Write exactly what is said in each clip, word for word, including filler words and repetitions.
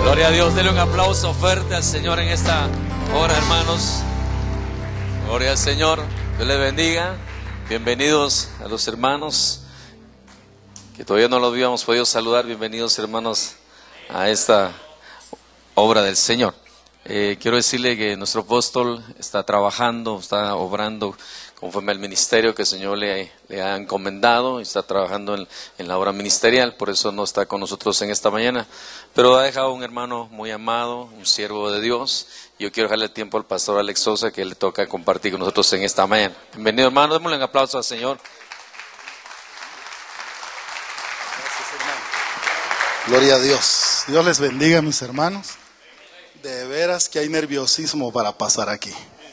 Gloria a Dios, denle un aplauso fuerte al Señor en esta hora, hermanos. Gloria al Señor, Dios les bendiga. Bienvenidos a los hermanos que todavía no los habíamos podido saludar. Bienvenidos, hermanos, a esta obra del Señor. Eh, quiero decirle que nuestro apóstol está trabajando, está obrando conforme al ministerio que el Señor le, le ha encomendado, y está trabajando en, en la obra ministerial, por eso no está con nosotros en esta mañana, pero ha dejado un hermano muy amado, un siervo de Dios. Yo quiero dejarle tiempo al pastor Alex Sosa, que le toca compartir con nosotros en esta mañana. Bienvenido, hermano, démosle un aplauso al Señor. Gracias, hermano. Gloria a Dios. Dios les bendiga, mis hermanos. De veras que hay nerviosismo para pasar aquí.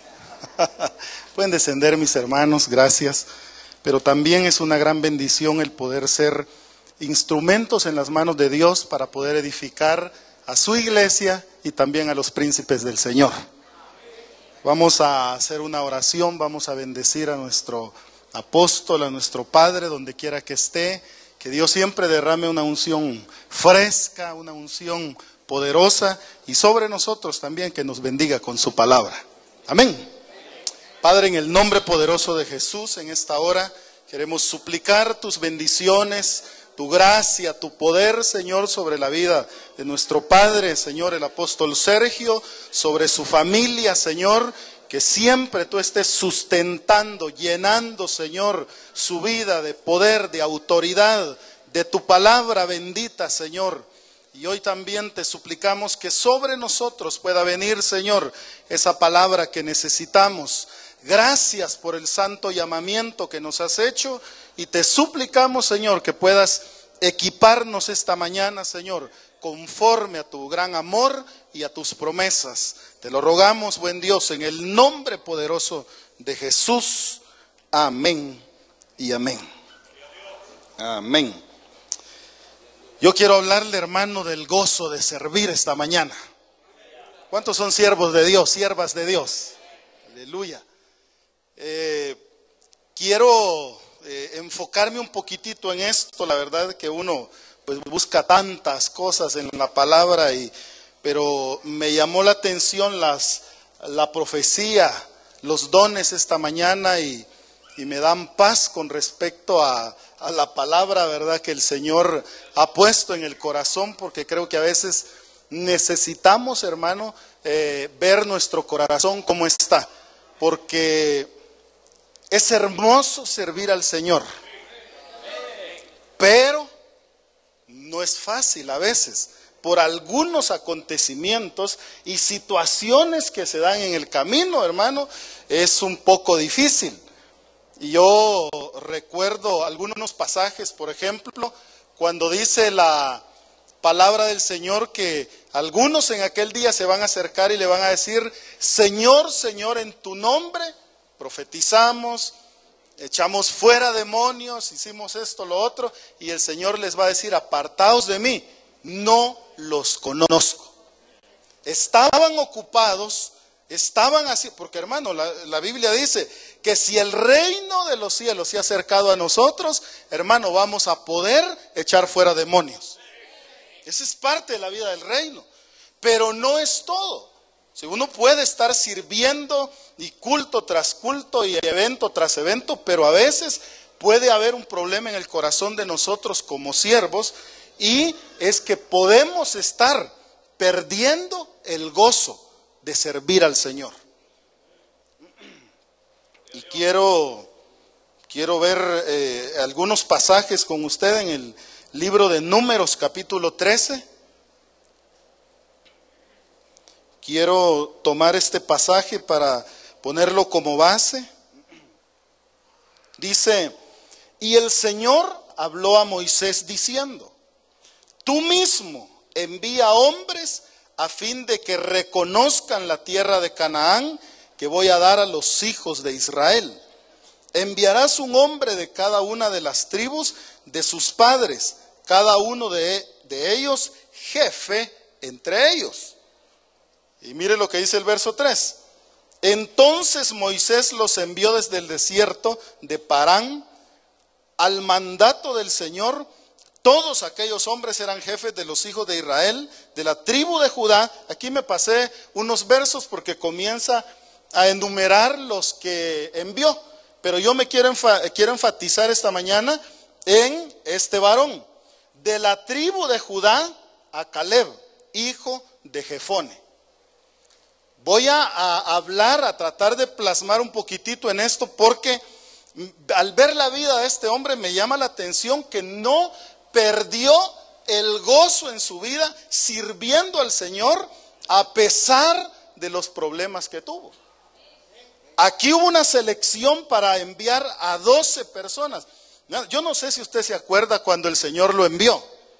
Pueden descender, mis hermanos, gracias. Pero también es una gran bendición el poder ser instrumentos en las manos de Dios para poder edificar a su iglesia y también a los príncipes del Señor. Vamos a hacer una oración, vamos a bendecir a nuestro apóstol, a nuestro Padre, donde quiera que esté. Que Dios siempre derrame una unción fresca, una unción poderosa, y sobre nosotros también que nos bendiga con su palabra. Amén. Padre, en el nombre poderoso de Jesús, en esta hora queremos suplicar tus bendiciones, tu gracia, tu poder, Señor, sobre la vida de nuestro Padre, Señor, el apóstol Sergio, sobre su familia, Señor, que siempre tú estés sustentando, llenando, Señor, su vida de poder, de autoridad, de tu palabra bendita, Señor. Y hoy también te suplicamos que sobre nosotros pueda venir, Señor, esa palabra que necesitamos. Gracias por el santo llamamiento que nos has hecho, y te suplicamos, Señor, que puedas equiparnos esta mañana, Señor, conforme a tu gran amor y a tus promesas. Te lo rogamos, buen Dios, en el nombre poderoso de Jesús. Amén y amén. Amén. Yo quiero hablarle, hermano, del gozo de servir esta mañana. ¿Cuántos son siervos de Dios, siervas de Dios? Aleluya. Eh, quiero eh, enfocarme un poquitito en esto. La verdad que uno pues busca tantas cosas en la palabra, y, pero me llamó la atención las, la profecía, los dones esta mañana, y, y me dan paz con respecto a, a la palabra, ¿verdad?, que el Señor ha puesto en el corazón, porque creo que a veces necesitamos, hermano, eh, ver nuestro corazón cómo está, porque es hermoso servir al Señor, pero no es fácil a veces, por algunos acontecimientos y situaciones que se dan en el camino, hermano, es un poco difícil. Y yo recuerdo algunos pasajes, por ejemplo, cuando dice la palabra del Señor que algunos en aquel día se van a acercar y le van a decir: Señor, Señor, en tu nombre profetizamos, echamos fuera demonios, hicimos esto, lo otro, y el Señor les va a decir: apartaos de mí, no los conozco. Estaban ocupados, estaban así, porque hermano, la, la Biblia dice que si el reino de los cielos se ha acercado a nosotros, hermano, vamos a poder echar fuera demonios. Esa es parte de la vida del reino, pero no es todo. Si uno puede estar sirviendo y culto tras culto y evento tras evento, pero a veces puede haber un problema en el corazón de nosotros como siervos, y es que podemos estar perdiendo el gozo de servir al Señor. Y quiero, quiero ver eh, algunos pasajes con usted en el libro de Números, capítulo trece. Quiero tomar este pasaje para ponerlo como base. Dice: y el Señor habló a Moisés diciendo: tú mismo envía hombres a fin de que reconozcan la tierra de Canaán que voy a dar a los hijos de Israel. Enviarás un hombre de cada una de las tribus de sus padres, cada uno de, de ellos jefe entre ellos. Y mire lo que dice el verso tres. Entonces Moisés los envió desde el desierto de Parán al mandato del Señor, Todos aquellos hombres eran jefes de los hijos de Israel, de la tribu de Judá. Aquí me pasé unos versos porque comienza a enumerar los que envió. Pero yo me quiero, quiero enfatizar esta mañana en este varón. De la tribu de Judá, a Caleb, hijo de Jefone. Voy a, a hablar, a tratar de plasmar un poquitito en esto porque al ver la vida de este hombre me llama la atención que no perdió el gozo en su vida sirviendo al Señor a pesar de los problemas que tuvo. Aquí hubo una selección para enviar a doce personas. Yo no sé si usted se acuerda cuando el Señor lo envió.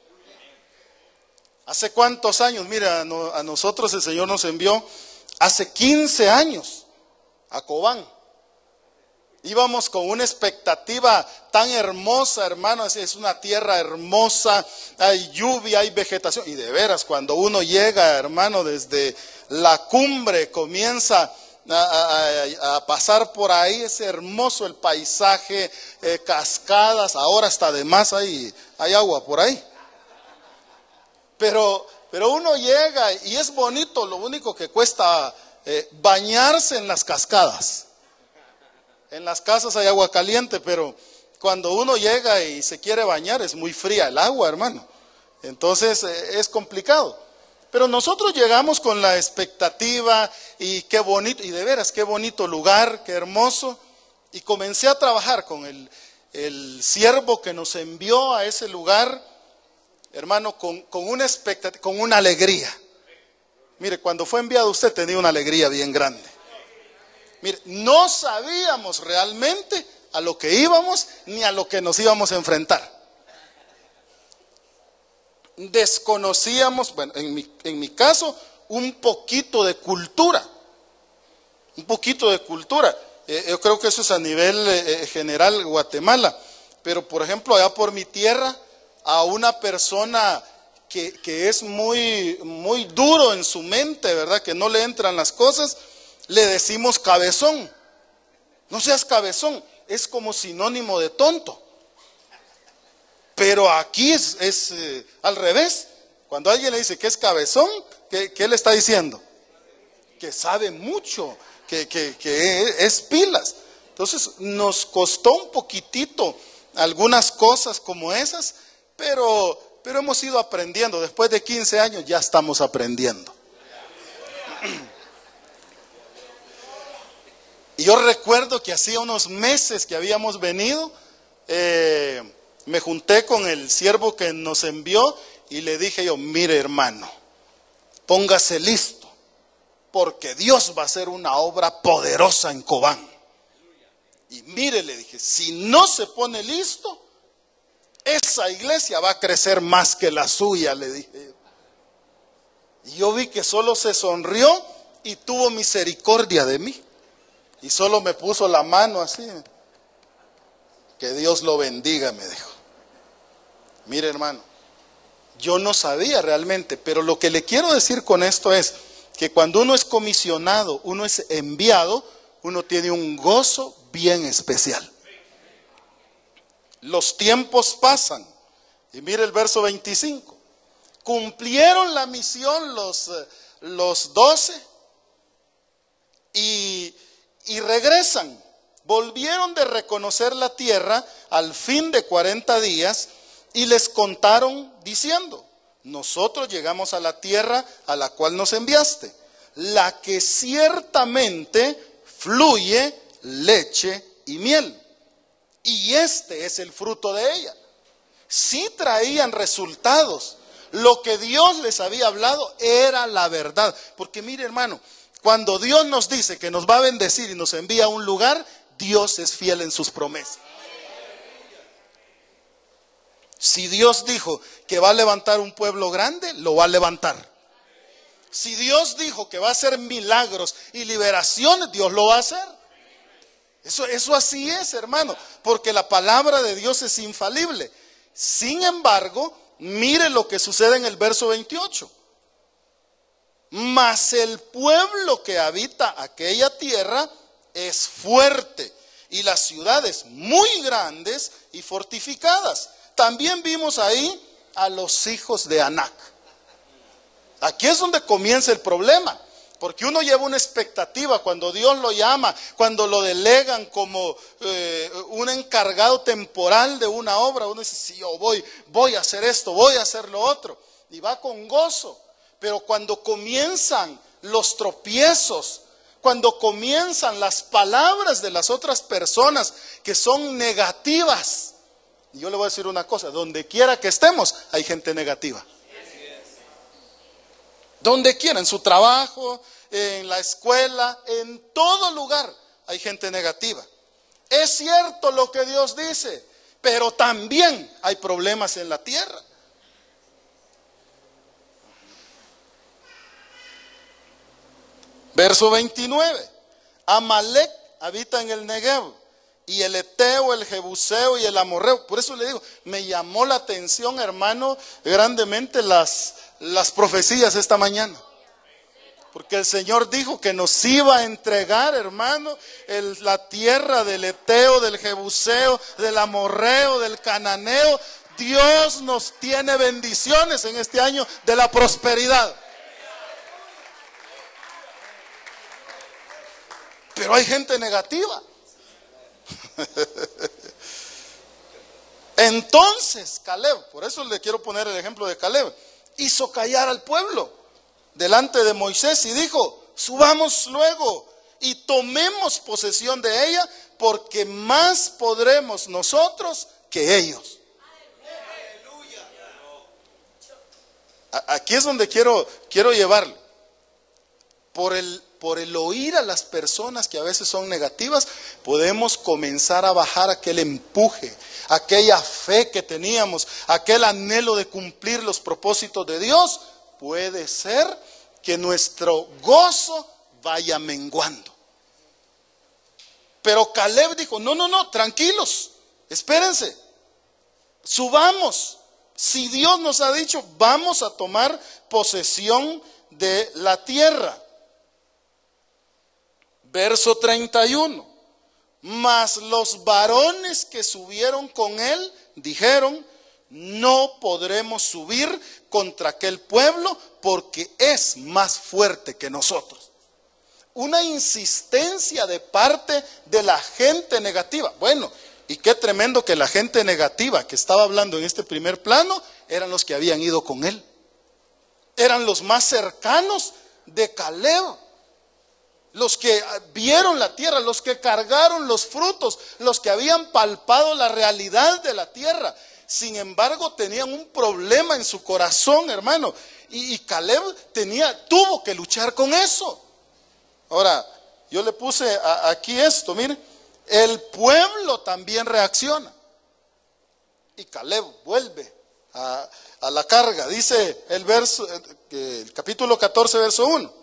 ¿Hace cuántos años? Mira, a nosotros el Señor nos envió hace quince años a Cobán. Íbamos con una expectativa tan hermosa, hermano, es una tierra hermosa, hay lluvia, hay vegetación. Y de veras, cuando uno llega, hermano, desde la cumbre comienza a, a, a pasar por ahí, es hermoso el paisaje, eh, cascadas, ahora hasta además hay, hay agua por ahí. Pero, pero uno llega y es bonito, lo único que cuesta eh, bañarse en las cascadas. En las casas hay agua caliente, pero cuando uno llega y se quiere bañar es muy fría el agua, hermano. Entonces eh, es complicado. Pero nosotros llegamos con la expectativa y qué bonito, y de veras qué bonito lugar, qué hermoso. Y comencé a trabajar con el, el siervo que nos envió a ese lugar, hermano, con, con una expectativa, con una alegría. Mire, cuando fue enviado usted tenía una alegría bien grande. Mire, no sabíamos realmente a lo que íbamos ni a lo que nos íbamos a enfrentar. Desconocíamos, bueno, en mi, en mi caso, un poquito de cultura. Un poquito de cultura. Eh, yo creo que eso es a nivel eh, general Guatemala. Pero, por ejemplo, allá por mi tierra, a una persona que, que es muy, muy duro en su mente, ¿verdad? Que no le entran las cosas, le decimos cabezón. No seas cabezón, es como sinónimo de tonto. Pero aquí es, es eh, al revés. Cuando alguien le dice que es cabezón, ¿qué, qué le está diciendo? Que sabe mucho, que, que, que es pilas. Entonces nos costó un poquitito algunas cosas como esas, pero, pero hemos ido aprendiendo. Después de quince años ya estamos aprendiendo. Y yo recuerdo que hacía unos meses que habíamos venido, eh, me junté con el siervo que nos envió y le dije yo, mire hermano, póngase listo, porque Dios va a hacer una obra poderosa en Cobán. Y mire, le dije, si no se pone listo, esa iglesia va a crecer más que la suya, le dije. Y yo vi que solo se sonrió y tuvo misericordia de mí. Y solo me puso la mano así. Que Dios lo bendiga, me dijo. Mire, hermano, yo no sabía realmente, pero lo que le quiero decir con esto es que cuando uno es comisionado, uno es enviado, uno tiene un gozo bien especial. Los tiempos pasan. Y mire el verso veinticinco. Cumplieron la misión los, los doce y... Y regresan, volvieron de reconocer la tierra al fin de cuarenta días y les contaron diciendo, nosotros llegamos a la tierra a la cual nos enviaste, la que ciertamente fluye leche y miel, y este es el fruto de ella. Sí traían resultados, lo que Dios les había hablado era la verdad, porque mire hermano, cuando Dios nos dice que nos va a bendecir y nos envía a un lugar, Dios es fiel en sus promesas. Si Dios dijo que va a levantar un pueblo grande, lo va a levantar. Si Dios dijo que va a hacer milagros y liberaciones, Dios lo va a hacer. Eso, eso así es, hermano, porque la palabra de Dios es infalible. Sin embargo, mire lo que sucede en el verso veintiocho. Mas el pueblo que habita aquella tierra es fuerte y las ciudades muy grandes y fortificadas. también vimos ahí a los hijos de Anac. Aquí es donde comienza el problema, porque uno lleva una expectativa cuando Dios lo llama, cuando lo delegan como eh, un encargado temporal de una obra. Uno dice, sí, yo voy, voy a hacer esto, voy a hacer lo otro, y va con gozo. Pero cuando comienzan los tropiezos, cuando comienzan las palabras de las otras personas que son negativas, y yo le voy a decir una cosa, donde quiera que estemos hay gente negativa. Donde quiera, en su trabajo, en la escuela, en todo lugar hay gente negativa. Es cierto lo que Dios dice, pero también hay problemas en la tierra. Verso veintinueve. Amalek habita en el Negev, y el Eteo, el Jebuseo y el Amorreo. Por eso le digo, me llamó la atención, hermano, grandemente las, las profecías esta mañana. Porque el Señor dijo que nos iba a entregar, hermano, el, la tierra del Eteo, del Jebuseo, del Amorreo, del Cananeo. Dios nos tiene bendiciones en este año de la prosperidad. Pero hay gente negativa. Entonces Caleb, por eso le quiero poner el ejemplo de Caleb, hizo callar al pueblo delante de Moisés y dijo: subamos luego y tomemos posesión de ella, porque más podremos nosotros que ellos. Aquí es donde quiero, quiero llevarle. Por el, por el oír a las personas que a veces son negativas, podemos comenzar a bajar aquel empuje, aquella fe que teníamos, aquel anhelo de cumplir los propósitos de Dios. Puede ser que nuestro gozo vaya menguando. Pero Caleb dijo: no, no, no, tranquilos, espérense, subamos. Si Dios nos ha dicho, vamos a tomar posesión de la tierra. Verso treinta y uno. Mas los varones que subieron con él dijeron: no podremos subir contra aquel pueblo, porque es más fuerte que nosotros. Una insistencia de parte de la gente negativa. Bueno, y qué tremendo que la gente negativa que estaba hablando en este primer plano eran los que habían ido con él. Eran los más cercanos de Caleb. Los que vieron la tierra, los que cargaron los frutos, los que habían palpado la realidad de la tierra. Sin embargo, tenían un problema en su corazón, hermano. Y, y Caleb tenía, tuvo que luchar con eso. Ahora, yo le puse a, aquí esto, mire. El pueblo también reacciona. Y Caleb vuelve a, a la carga. Dice el verso, el capítulo catorce, verso uno.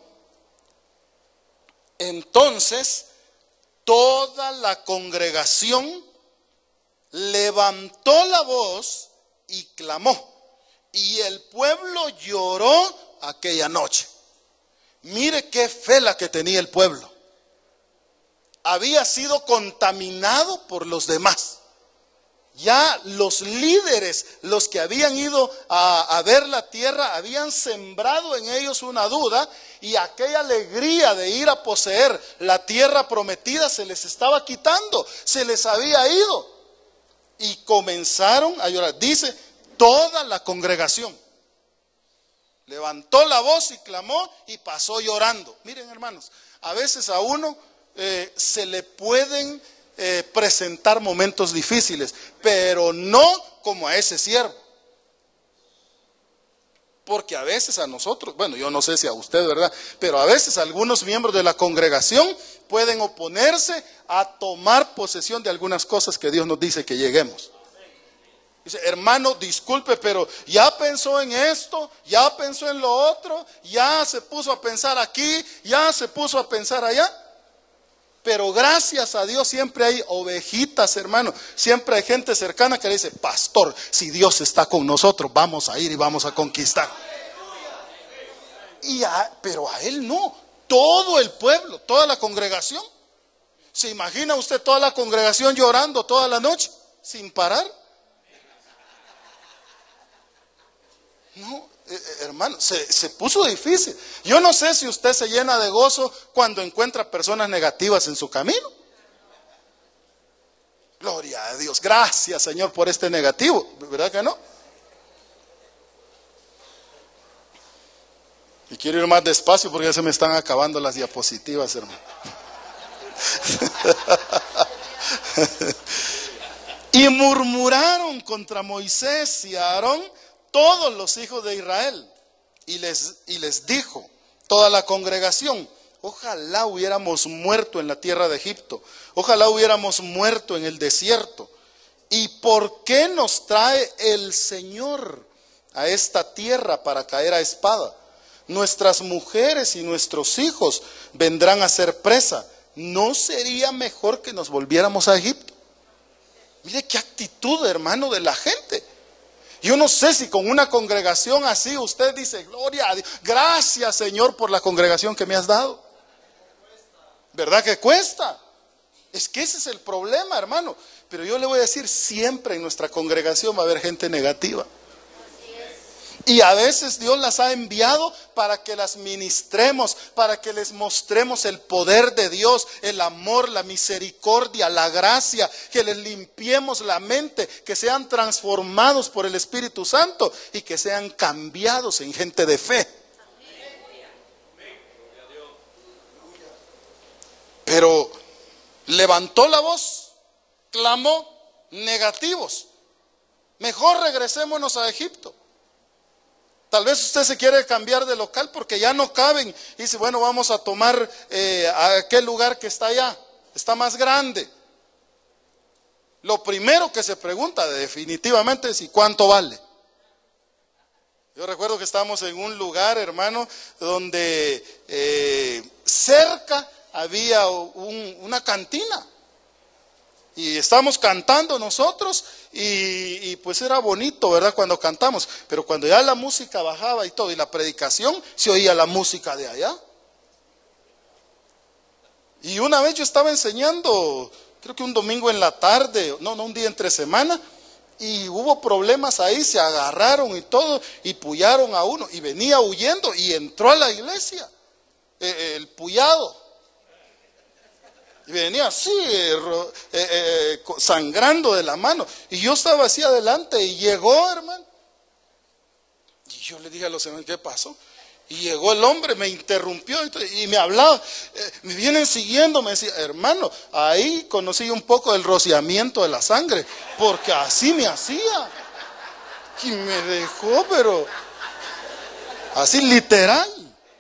Entonces toda la congregación levantó la voz y clamó, y el pueblo lloró aquella noche. Mire qué fe la que tenía el pueblo. Había sido contaminado por los demás. Ya los líderes, los que habían ido a, a ver la tierra, habían sembrado en ellos una duda, y aquella alegría de ir a poseer la tierra prometida se les estaba quitando, se les había ido. Y comenzaron a llorar. Dice, toda la congregación levantó la voz y clamó y pasó llorando. Miren, hermanos, a veces a uno eh, se le pueden Eh, presentar momentos difíciles, pero no como a ese siervo. Porque a veces a nosotros, bueno, yo no sé si a usted, ¿verdad? Pero a veces algunos miembros de la congregación pueden oponerse a tomar posesión de algunas cosas que Dios nos dice que lleguemos. Dice: hermano, disculpe, pero ya pensó en esto, ya pensó en lo otro, ya se puso a pensar aquí, ya se puso a pensar allá. Pero gracias a Dios siempre hay ovejitas, hermano. Siempre hay gente cercana que le dice: pastor, si Dios está con nosotros, vamos a ir y vamos a conquistar. Y a, pero a él no. Todo el pueblo, toda la congregación. ¿Se imagina usted toda la congregación llorando toda la noche sin parar? No, eh, hermano, se, se puso difícil. Yo no sé si usted se llena de gozo cuando encuentra personas negativas en su camino. Gloria a Dios. Gracias, Señor, por este negativo. ¿Verdad que no? Y quiero ir más despacio porque ya se me están acabando las diapositivas, hermano. Y murmuraron contra Moisés y Aarón todos los hijos de Israel. Y les, y les dijo toda la congregación: ojalá hubiéramos muerto en la tierra de Egipto, ojalá hubiéramos muerto en el desierto. ¿Y por qué nos trae el Señor a esta tierra para caer a espada? Nuestras mujeres y nuestros hijos vendrán a ser presa. ¿No sería mejor que nos volviéramos a Egipto? Mire qué actitud, hermano, de la gente. Yo no sé si con una congregación así usted dice: gloria a Dios, gracias, Señor, por la congregación que me has dado. ¿Verdad que cuesta? Es que ese es el problema, hermano. Pero yo le voy a decir, siempre en nuestra congregación va a haber gente negativa. Y a veces Dios las ha enviado para que las ministremos, para que les mostremos el poder de Dios, el amor, la misericordia, la gracia, que les limpiemos la mente, que sean transformados por el Espíritu Santo y que sean cambiados en gente de fe. Pero levantó la voz, clamó, negativos. Mejor regresémonos a Egipto. Tal vez usted se quiere cambiar de local porque ya no caben. Y dice: bueno, vamos a tomar eh, a aquel lugar que está allá. Está más grande. Lo primero que se pregunta definitivamente es: ¿y cuánto vale? Yo recuerdo que estábamos en un lugar, hermano, donde eh, cerca había un, una cantina. Y estábamos cantando nosotros y, y pues era bonito, ¿verdad? Cuando cantamos. Pero cuando ya la música bajaba y todo, y la predicación, se oía la música de allá. Y una vez yo estaba enseñando, creo que un domingo en la tarde, no, no, un día entre semana, y hubo problemas ahí, se agarraron y todo, y pullaron a uno, y venía huyendo, y entró a la iglesia, eh, el pullado. Y venía así, eh, eh, eh, sangrando de la mano. Y yo estaba así adelante y llegó, hermano. Y yo le dije a los hermanos: ¿qué pasó? Y llegó el hombre, me interrumpió y me hablaba. Eh, me vienen siguiendo, me decía: hermano, ahí conocí un poco del rociamiento de la sangre, porque así me hacía. Y me dejó, pero así literal.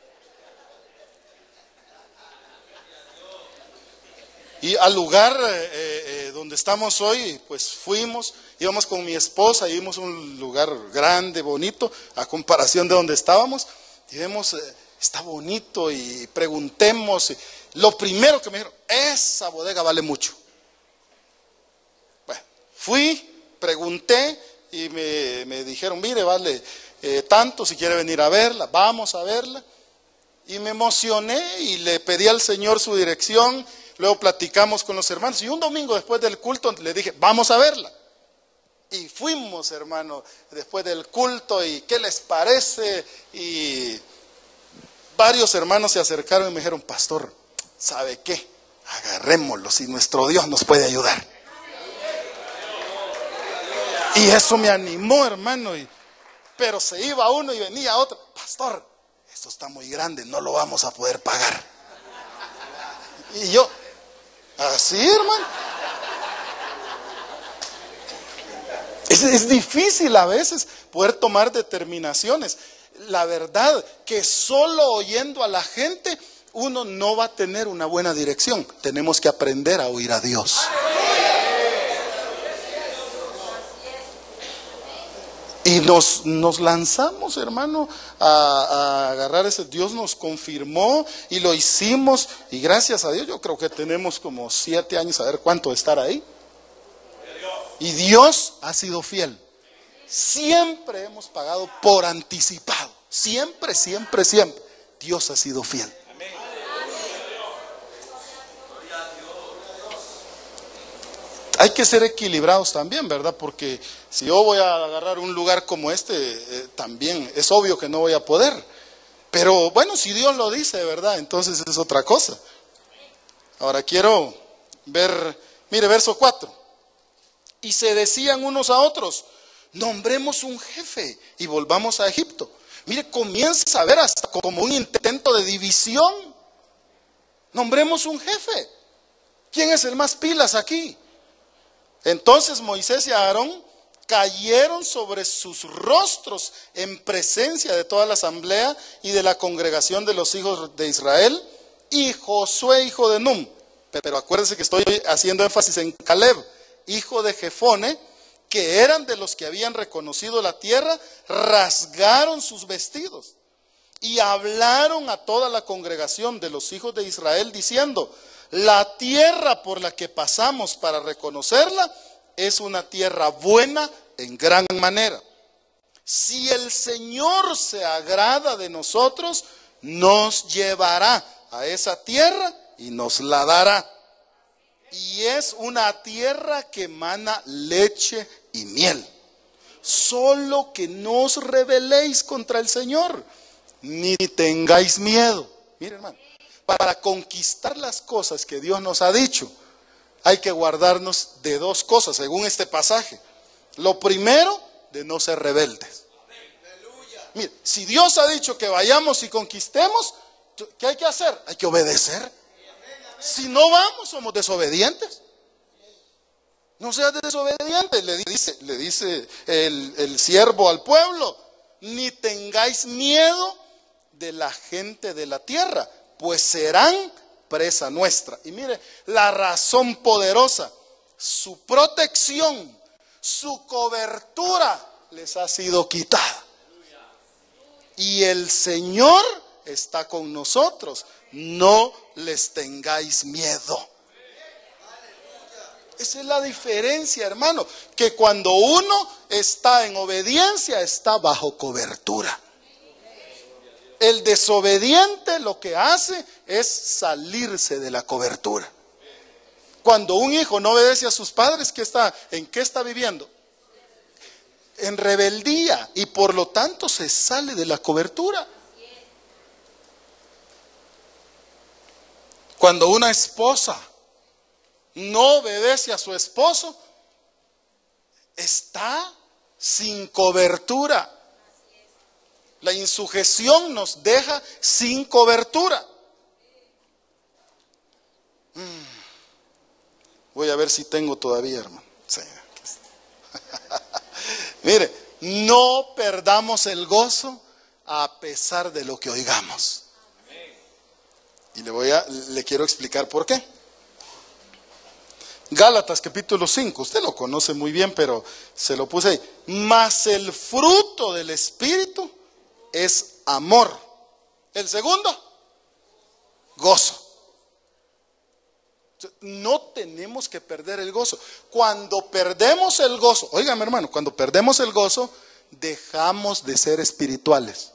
Y al lugar eh, eh, donde estamos hoy, pues fuimos, íbamos con mi esposa, y vimos un lugar grande, bonito, a comparación de donde estábamos. Y vemos, eh, está bonito, y preguntemos. Y lo primero que me dijeron: esa bodega vale mucho. Bueno, fui, pregunté, y me, me dijeron: mire, vale eh, tanto, si quiere venir a verla, vamos a verla. Y me emocioné y le pedí al Señor su dirección. Luego platicamos con los hermanos y un domingo después del culto le dije: vamos a verla. Y fuimos, hermano, después del culto. ¿Y qué les parece? Y varios hermanos se acercaron y me dijeron: pastor, ¿sabe qué? Agarrémoslo, si nuestro Dios nos puede ayudar. Y eso me animó, hermano. Y, pero se iba uno y venía otro: pastor, esto está muy grande, no lo vamos a poder pagar. Y yo, así, hermano. Es, es difícil a veces poder tomar determinaciones. La verdad que solo oyendo a la gente uno no va a tener una buena dirección. Tenemos que aprender a oír a Dios. Y nos, nos lanzamos, hermano, a, a agarrar ese. Dios nos confirmó y lo hicimos. Y gracias a Dios, yo creo que tenemos como siete años, a ver cuánto de estar ahí. Y Dios ha sido fiel. Siempre hemos pagado por anticipado. Siempre, siempre, siempre. Dios ha sido fiel. hay que ser equilibrados también, ¿verdad? Porque si yo voy a agarrar un lugar como este, eh, también es obvio que no voy a poder. Pero bueno, si Dios lo dice, ¿verdad? Entonces es otra cosa. Ahora quiero ver, mire, verso cuatro. Y se decían unos a otros, nombremos un jefe y volvamos a Egipto. Mire, comienza a ver hasta como un intento de división. Nombremos un jefe. ¿Quién es el más pilas aquí? Entonces Moisés y Aarón cayeron sobre sus rostros en presencia de toda la asamblea y de la congregación de los hijos de Israel, y Josué, hijo de Num. Pero acuérdense que estoy haciendo énfasis en Caleb, hijo de Jefone, que eran de los que habían reconocido la tierra, rasgaron sus vestidos y hablaron a toda la congregación de los hijos de Israel diciendo, la tierra por la que pasamos para reconocerla es una tierra buena en gran manera. Si el Señor se agrada de nosotros, nos llevará a esa tierra y nos la dará. Y es una tierra que emana leche y miel. Solo que no os rebeléis contra el Señor, ni tengáis miedo. Mire, hermano, para conquistar las cosas que Dios nos ha dicho, hay que guardarnos de dos cosas, según este pasaje. Lo primero, de no ser rebeldes. Mire, si Dios ha dicho que vayamos y conquistemos, ¿qué hay que hacer? Hay que obedecer. Si no vamos, somos desobedientes. No seas desobediente, le dice, le dice el, el siervo al pueblo, ni tengáis miedo de la gente de la tierra, pues serán presa nuestra. Y mire, la razón poderosa, su protección, su cobertura les ha sido quitada. Y el Señor está con nosotros, no les tengáis miedo. Esa es la diferencia, hermano, que cuando uno está en obediencia, está bajo cobertura. El desobediente lo que hace es salirse de la cobertura. Cuando un hijo no obedece a sus padres, ¿qué está, ¿en qué está viviendo? En rebeldía, y por lo tanto se sale de la cobertura. Cuando una esposa no obedece a su esposo, está sin cobertura. La insujeción nos deja sin cobertura. Mm. Voy a ver si tengo todavía, hermano. Sí. Mire, no perdamos el gozo a pesar de lo que oigamos. Y le voy a, le quiero explicar por qué. Gálatas capítulo cinco, usted lo conoce muy bien, pero se lo puse ahí. Mas el fruto del Espíritu es amor. El segundo, gozo. No tenemos que perder el gozo. Cuando perdemos el gozo, óigame hermano, cuando perdemos el gozo, dejamos de ser espirituales.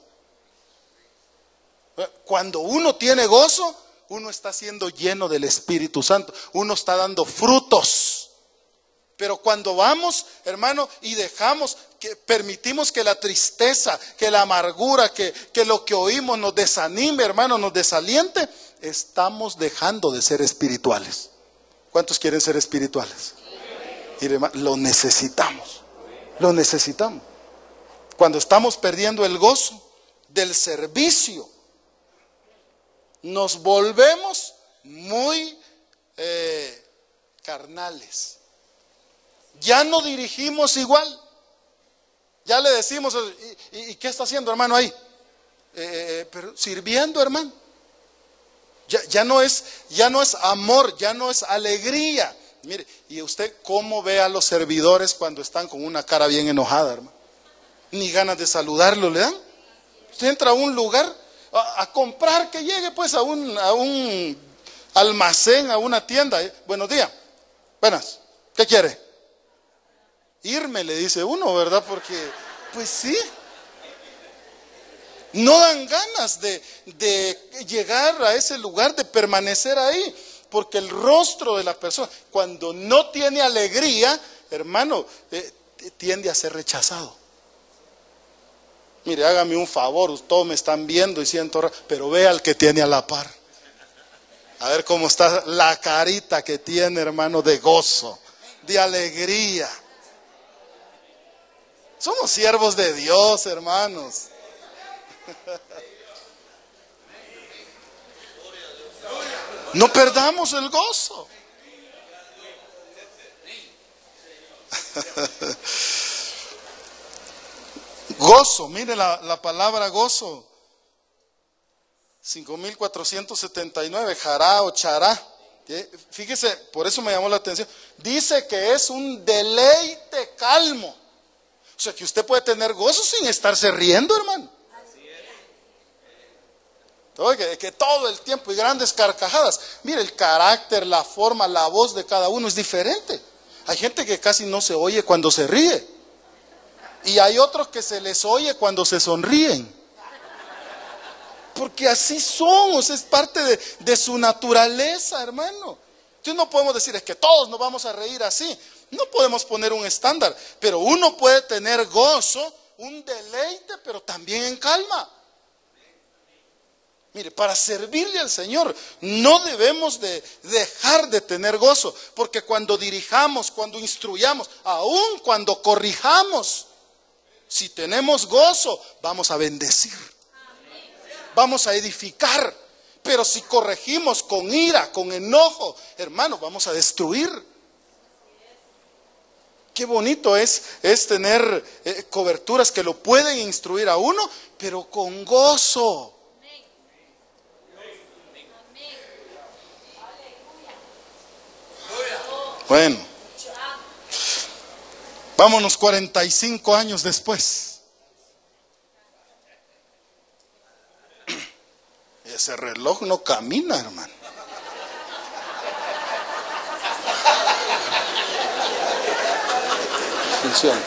Cuando uno tiene gozo, uno está siendo lleno del Espíritu Santo, uno está dando frutos. Pero cuando vamos, hermano, y dejamos, que permitimos que la tristeza, que la amargura, que, que lo que oímos nos desanime, hermano, nos desaliente, estamos dejando de ser espirituales. ¿Cuántos quieren ser espirituales? Y hermano, lo necesitamos, lo necesitamos. Cuando estamos perdiendo el gozo del servicio, nos volvemos muy eh, carnales. Ya no dirigimos igual. Ya le decimos, ¿y, y, y qué está haciendo, hermano, ahí? Eh, pero sirviendo, hermano. Ya, ya no es, ya no es amor, ya no es alegría. Mire, y usted cómo ve a los servidores cuando están con una cara bien enojada, hermano. Ni ganas de saludarlo le dan. Usted entra a un lugar a, a comprar, que llegue pues a un, a un almacén, a una tienda. Buenos días. Buenas. ¿Qué quiere? Irme, le dice uno, ¿verdad? Porque, pues sí. No dan ganas de, de llegar a ese lugar, de permanecer ahí. Porque el rostro de la persona, cuando no tiene alegría, hermano, eh, tiende a ser rechazado. Mire, hágame un favor, todos me están viendo y siento raro, pero vea al que tiene a la par. A ver cómo está la carita que tiene, hermano, de gozo, de alegría. Somos siervos de Dios, hermanos. No perdamos el gozo. Gozo, mire la, la palabra gozo. cinco mil cuatrocientos setenta y nueve, jará o chará. Fíjese, por eso me llamó la atención. Dice que es un deleite calmo. O sea, que usted puede tener gozo sin estarse riendo, hermano. Que, que todo el tiempo y grandes carcajadas. Mire, el carácter, la forma, la voz de cada uno es diferente. Hay gente que casi no se oye cuando se ríe. Y hay otros que se les oye cuando se sonríen. Porque así somos, es parte de, de su naturaleza, hermano. Entonces no podemos decir, es que todos nos vamos a reír así. No podemos poner un estándar, pero uno puede tener gozo, un deleite, pero también en calma. Mire, para servirle al Señor no debemos de dejar de tener gozo, porque cuando dirijamos, cuando instruyamos, aun cuando corrijamos, si tenemos gozo, vamos a bendecir, vamos a edificar. Pero si corregimos con ira, con enojo, hermano, vamos a destruir. Qué bonito es, es tener eh, coberturas que lo pueden instruir a uno, pero con gozo. Bueno, vámonos cuarenta y cinco años después. Ese reloj no camina, hermano. Funciona.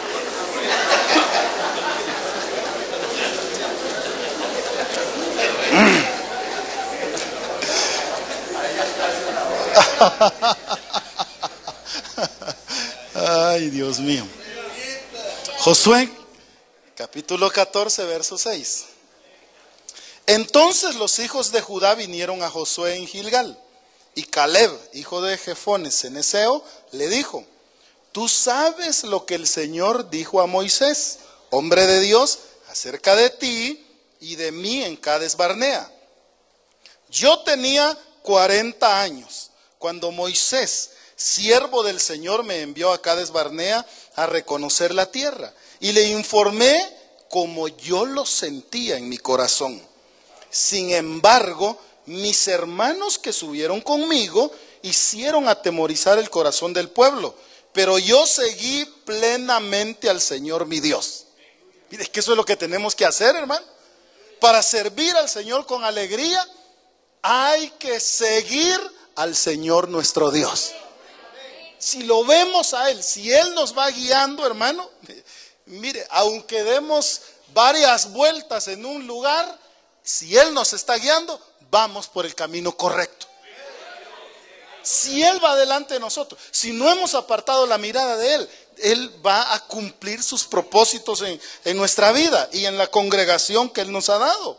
Ay, Dios mío. Josué, capítulo catorce, verso seis. Entonces los hijos de Judá vinieron a Josué en Gilgal, y Caleb, hijo de Jefones ceneseo, le dijo: tú sabes lo que el Señor dijo a Moisés, hombre de Dios, acerca de ti y de mí en Cades Barnea. Yo tenía cuarenta años cuando Moisés, siervo del Señor, me envió a Cades Barnea a reconocer la tierra, y le informé como yo lo sentía en mi corazón. Sin embargo, mis hermanos que subieron conmigo hicieron atemorizar el corazón del pueblo, pero yo seguí plenamente al Señor mi Dios. Mire, es que eso es lo que tenemos que hacer, hermano. Para servir al Señor con alegría, hay que seguir al Señor nuestro Dios. Si lo vemos a Él, si Él nos va guiando, hermano, mire, aunque demos varias vueltas en un lugar, si Él nos está guiando, vamos por el camino correcto. Si Él va delante de nosotros, si no hemos apartado la mirada de Él, Él va a cumplir sus propósitos en, en nuestra vida y en la congregación que Él nos ha dado.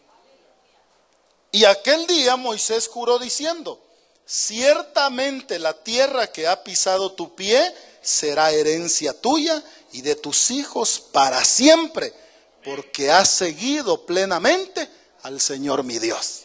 Y aquel día Moisés juró diciendo: ciertamente la tierra que ha pisado tu pie será herencia tuya y de tus hijos para siempre, porque has seguido plenamente al Señor mi Dios.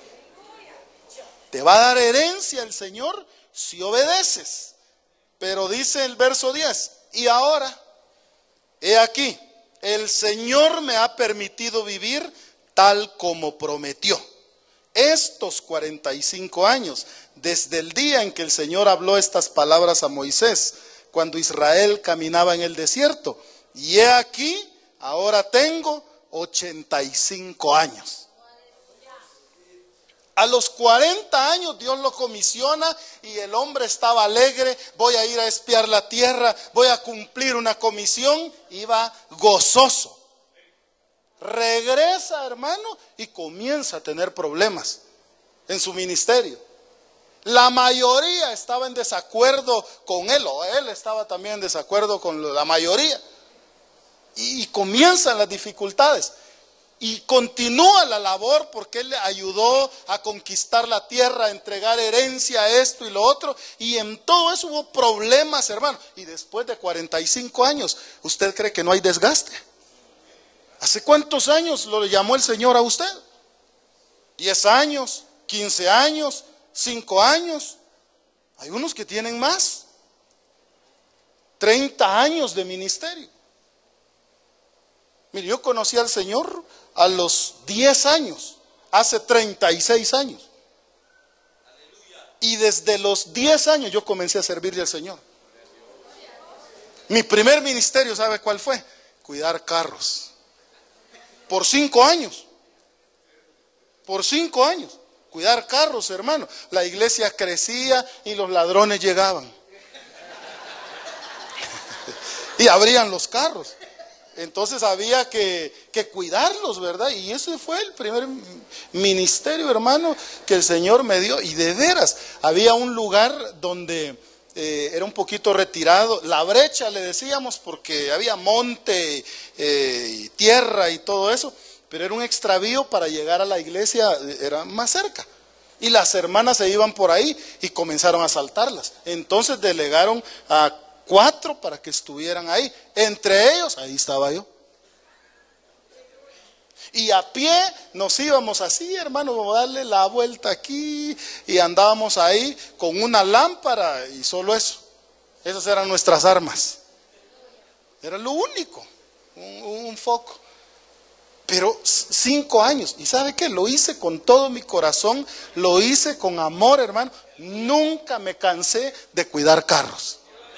Te va a dar herencia el Señor si obedeces. Pero dice el verso diez: y ahora, he aquí, el Señor me ha permitido vivir tal como prometió. Estos cuarenta y cinco años, desde el día en que el Señor habló estas palabras a Moisés, cuando Israel caminaba en el desierto. Y he aquí, ahora tengo ochenta y cinco años. A los cuarenta años Dios lo comisiona y el hombre estaba alegre. Voy a ir a espiar la tierra, voy a cumplir una comisión. Iba gozoso. Regresa, hermano, y comienza a tener problemas en su ministerio. La mayoría estaba en desacuerdo con él, o él estaba también en desacuerdo con la mayoría. Y comienzan las dificultades. Y continúa la labor porque él le ayudó a conquistar la tierra, a entregar herencia, esto y lo otro. Y en todo eso hubo problemas, hermano. Y después de cuarenta y cinco años, ¿usted cree que no hay desgaste? ¿Hace cuántos años lo llamó el Señor a usted? ¿diez años? ¿quince años? ¿cinco años? Hay unos que tienen más. treinta años de ministerio. Mire, yo conocí al Señor a los diez años, hace treinta y seis años. Y desde los diez años yo comencé a servirle al Señor. Mi primer ministerio, ¿sabe cuál fue? Cuidar carros. Por cinco años. Por cinco años. Cuidar carros, hermano. La iglesia crecía y los ladrones llegaban. Y abrían los carros. Entonces había que, que cuidarlos, ¿verdad? Y ese fue el primer ministerio, hermano, que el Señor me dio. Y de veras, había un lugar donde eh, era un poquito retirado. La brecha le decíamos porque había monte, eh, y tierra y todo eso. Pero era un extravío para llegar a la iglesia, era más cerca. Y las hermanas se iban por ahí y comenzaron a asaltarlas. Entonces delegaron a cuatro para que estuvieran ahí. Entre ellos, ahí estaba yo. Y a pie nos íbamos así, hermano, a darle la vuelta aquí. Y andábamos ahí con una lámpara y solo eso. Esas eran nuestras armas. Era lo único, un, un foco. Pero cinco años, ¿y sabe qué? Lo hice con todo mi corazón, lo hice con amor, hermano. Nunca me cansé de cuidar carros.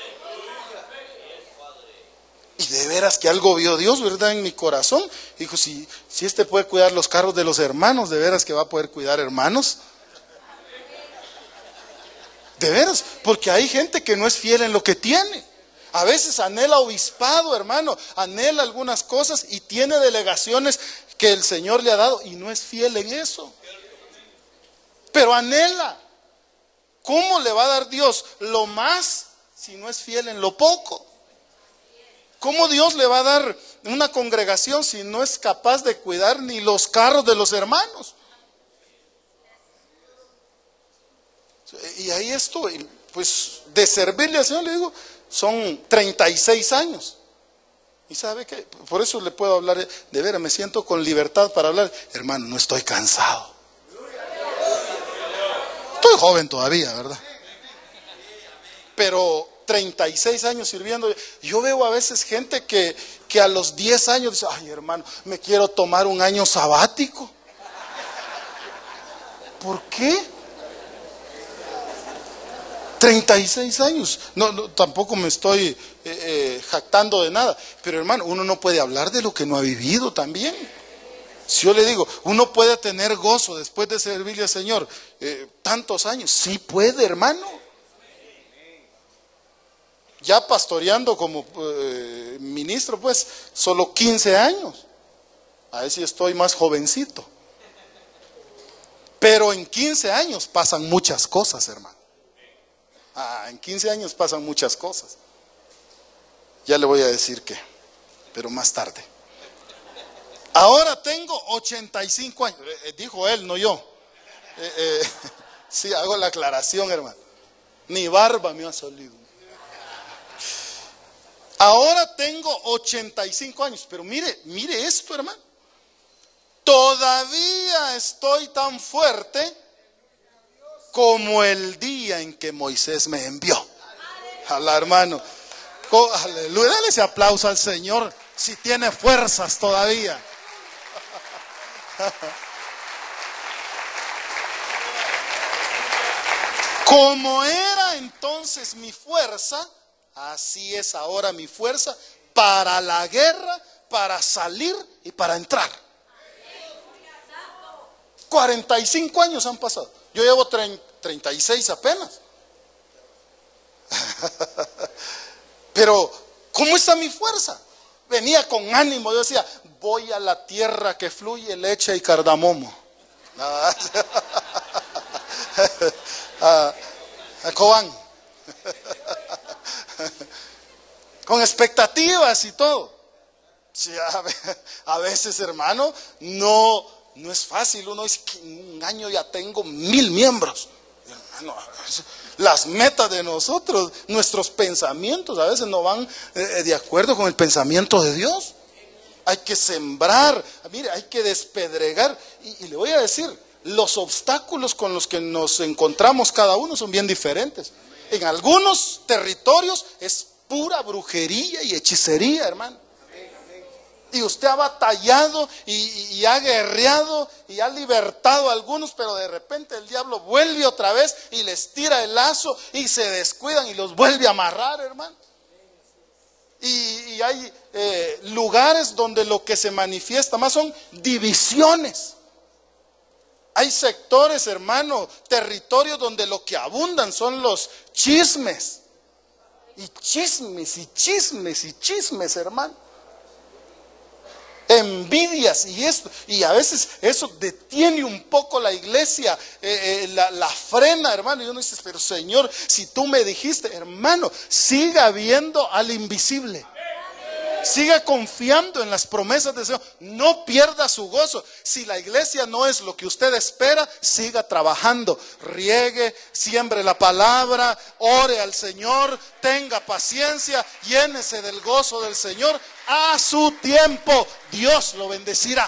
Y de veras que algo vio Dios, ¿verdad? En mi corazón. Dijo, si, si este puede cuidar los carros de los hermanos, de veras que va a poder cuidar hermanos. De veras, porque hay gente que no es fiel en lo que tiene. A veces anhela obispado, hermano, anhela algunas cosas y tiene delegaciones que el Señor le ha dado y no es fiel en eso. Pero anhela. ¿Cómo le va a dar Dios lo más si no es fiel en lo poco? ¿Cómo Dios le va a dar una congregación si no es capaz de cuidar ni los carros de los hermanos? Y ahí estoy, pues de servirle al Señor, le digo, son treinta y seis años. Y sabe que por eso le puedo hablar, de veras me siento con libertad para hablar. Hermano, no estoy cansado. Estoy joven todavía, ¿verdad? Pero treinta y seis años sirviendo. Yo veo a veces gente que, que a los diez años dice, ay hermano, me quiero tomar un año sabático. ¿Por qué? treinta y seis años. No, no, tampoco me estoy eh, eh, jactando de nada. Pero hermano, uno no puede hablar de lo que no ha vivido también. Si yo le digo, uno puede tener gozo después de servirle al Señor eh, tantos años. Sí puede, hermano. Ya pastoreando como eh, ministro, pues, solo quince años. A ver si estoy más jovencito. Pero en quince años pasan muchas cosas, hermano. Ah, en quince años pasan muchas cosas. Ya le voy a decir qué, pero más tarde. Ahora tengo ochenta y cinco años. Eh, dijo él, no yo. Eh, eh, sí, hago la aclaración, hermano. Ni barba me ha salido. Ahora tengo ochenta y cinco años. Pero mire, mire esto, hermano. Todavía estoy tan fuerte como el día en que Moisés me envió. Alá, hermano. Oh, aleluya. Dale ese aplauso al Señor si tiene fuerzas todavía. Como era entonces mi fuerza, así es ahora mi fuerza para la guerra, para salir y para entrar. cuarenta y cinco años han pasado. Yo llevo treinta y seis apenas. Pero, ¿cómo está mi fuerza? Venía con ánimo. Yo decía, voy a la tierra que fluye leche y cardamomo. a, a Cobán. Con expectativas y todo. Sí, a, a veces, hermano, no, no es fácil. Uno dice que en un año ya tengo mil miembros. Hermano, las metas de nosotros, nuestros pensamientos a veces no van eh, de acuerdo con el pensamiento de Dios. Hay que sembrar, mire, hay que despedregar. Y, y le voy a decir, los obstáculos con los que nos encontramos cada uno son bien diferentes. En algunos territorios es pura brujería y hechicería, hermano. Y usted ha batallado y, y, y ha guerreado y ha libertado a algunos, pero de repente el diablo vuelve otra vez y les tira el lazo y se descuidan y los vuelve a amarrar, hermano. Y, y hay eh, lugares donde lo que se manifiesta más son divisiones. Hay sectores, hermano, territorios donde lo que abundan son los chismes. Y chismes, y chismes, y chismes, hermano. Envidias y esto. Y a veces eso detiene un poco la iglesia, eh, eh, la, la frena, hermano. Y uno dice, pero Señor, si tú me dijiste, hermano, siga viendo al invisible. Siga confiando en las promesas del Señor. No pierda su gozo. Si la iglesia no es lo que usted espera, siga trabajando. Riegue, siembre la palabra, ore al Señor, tenga paciencia, llénese del gozo del Señor. A su tiempo, Dios lo bendecirá.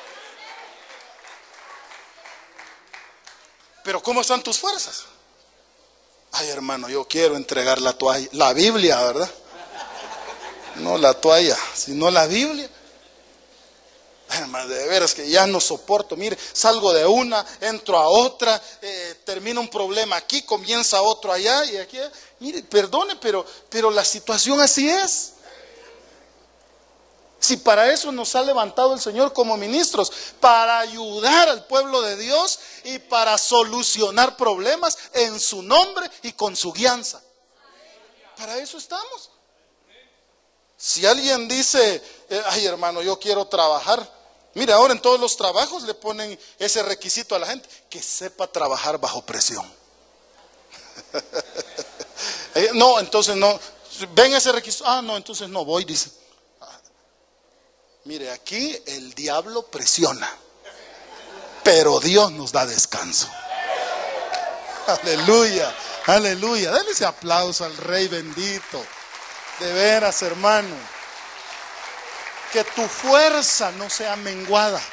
Pero ¿cómo están tus fuerzas? Ay, hermano, yo quiero entregar la toalla, la Biblia, ¿verdad? No la toalla, sino la Biblia. Hermano, de veras que ya no soporto. Mire, salgo de una, entro a otra, eh, termina un problema aquí, comienza otro allá y aquí. Mire, perdone, pero, pero la situación así es. Si para eso nos ha levantado el Señor como ministros, para ayudar al pueblo de Dios y para solucionar problemas en su nombre y con su guianza. Para eso estamos. Si alguien dice, eh, ay hermano, yo quiero trabajar. Mira, ahora en todos los trabajos le ponen ese requisito a la gente, que sepa trabajar bajo presión. eh, no, entonces no, ven ese requisito, ah no, entonces no voy, dice. Ah, mire, aquí el diablo presiona, pero Dios nos da descanso. Aleluya, aleluya, denle ese aplauso al Rey bendito. De veras, hermano, que tu fuerza no sea menguada.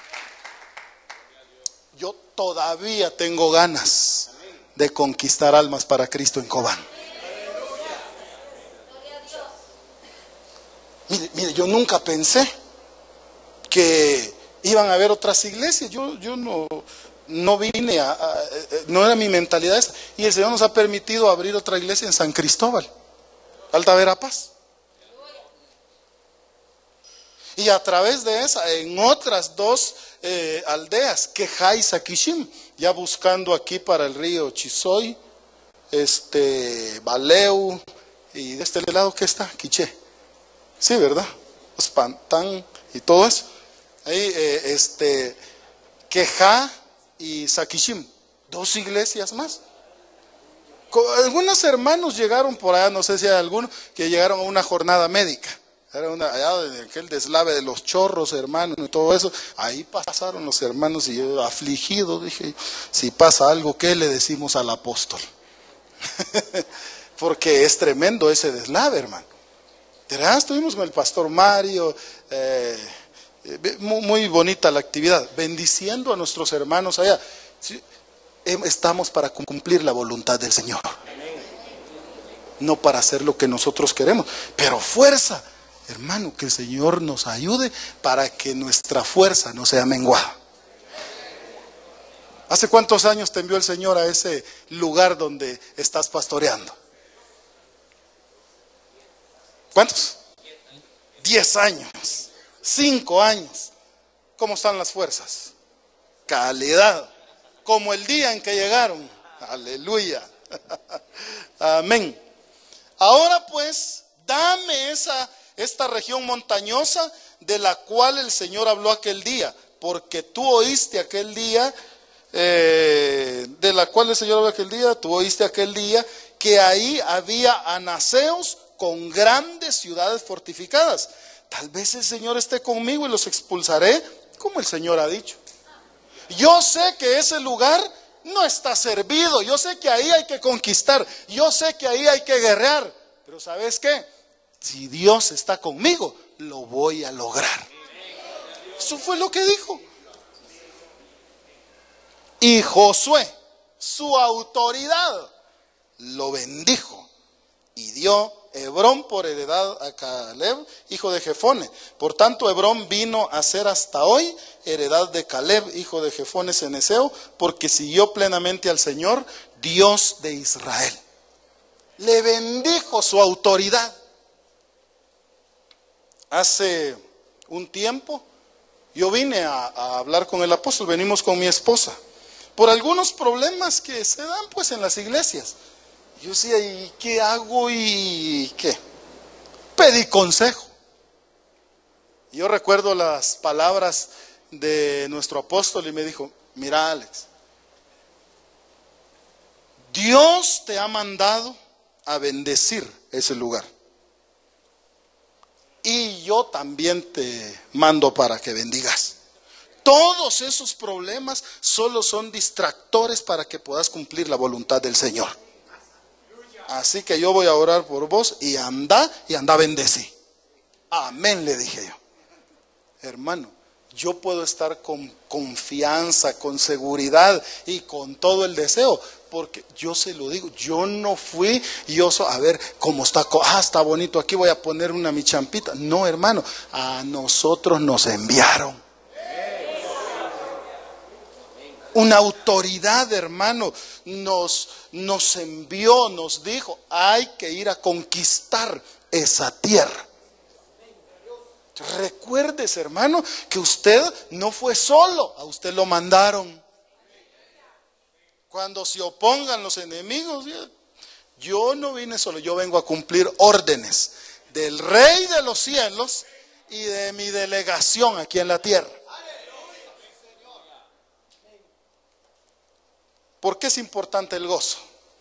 Yo todavía tengo ganas de conquistar almas para Cristo en Cobán. Mire, mire, yo nunca pensé que iban a haber otras iglesias. Yo, yo no, no vine a, a, no era mi mentalidad esa. Y el Señor nos ha permitido abrir otra iglesia en San Cristóbal, Alta Verapaz. Y a través de esa, en otras dos eh, aldeas, Quejá y Saquishim, ya buscando aquí para el río Chisoy, este, Baleu, y de este lado, ¿qué está? Quiché. Sí, ¿verdad? Espantán y todo eso. Ahí, eh, este, Quejá y Saquishim, dos iglesias más. Algunos hermanos llegaron por allá, no sé si hay alguno, que llegaron a una jornada médica. Era una, allá en aquel deslave de los chorros, hermanos, y todo eso. Ahí pasaron los hermanos y yo afligido dije, si pasa algo, ¿qué le decimos al apóstol? Porque es tremendo ese deslave, hermano. ¿Verdad? Estuvimos con el pastor Mario, eh, muy, muy bonita la actividad, bendiciendo a nuestros hermanos allá. ¿Sí? Estamos para cumplir la voluntad del Señor, no para hacer lo que nosotros queremos, pero fuerza, hermano, que el Señor nos ayude para que nuestra fuerza no sea menguada. ¿Hace cuántos años te envió el Señor a ese lugar donde estás pastoreando? ¿Cuántos? Diez años, cinco años. ¿Cómo están las fuerzas? Calidad. Como el día en que llegaron. Aleluya. Amén. Ahora pues, dame esa, esta región montañosa de la cual el Señor habló aquel día, porque tú oíste aquel día eh, de la cual el Señor habló aquel día, tú oíste aquel día, que ahí había anaseos con grandes ciudades fortificadas. Tal vez el Señor esté conmigo y los expulsaré, como el Señor ha dicho. Yo sé que ese lugar no está servido, yo sé que ahí hay que conquistar, yo sé que ahí hay que guerrear, pero ¿sabes qué? Si Dios está conmigo, lo voy a lograr. Eso fue lo que dijo. Y Josué, su autoridad, lo bendijo y dio Hebrón por heredad a Caleb, hijo de Jefone. Por tanto, Hebrón vino a ser hasta hoy heredad de Caleb, hijo de Jefone ceneseo, porque siguió plenamente al Señor, Dios de Israel. Le bendijo su autoridad. Hace un tiempo yo vine a, a hablar con el apóstol, venimos con mi esposa, por algunos problemas que se dan pues en las iglesias. Yo decía, ¿y qué hago y qué? Pedí consejo. Yo recuerdo las palabras de nuestro apóstol y me dijo, mira Alex, Dios te ha mandado a bendecir ese lugar. Y yo también te mando para que bendigas. Todos esos problemas solo son distractores para que puedas cumplir la voluntad del Señor. Así que yo voy a orar por vos y anda, y anda bendecí. Amén, le dije yo. Hermano, yo puedo estar con confianza, con seguridad y con todo el deseo, porque yo se lo digo, yo no fui, yo so, a ver cómo está, ah, está bonito aquí, voy a poner una mi champita. No, hermano, a nosotros nos enviaron. Una autoridad, hermano, nos, nos envió, nos dijo, hay que ir a conquistar esa tierra. Recuérdese, hermano, que usted no fue solo, a usted lo mandaron. Cuando se opongan los enemigos, yo no vine solo, yo vengo a cumplir órdenes del Rey de los cielos y de mi delegación aquí en la tierra. ¿Por qué es importante el gozo?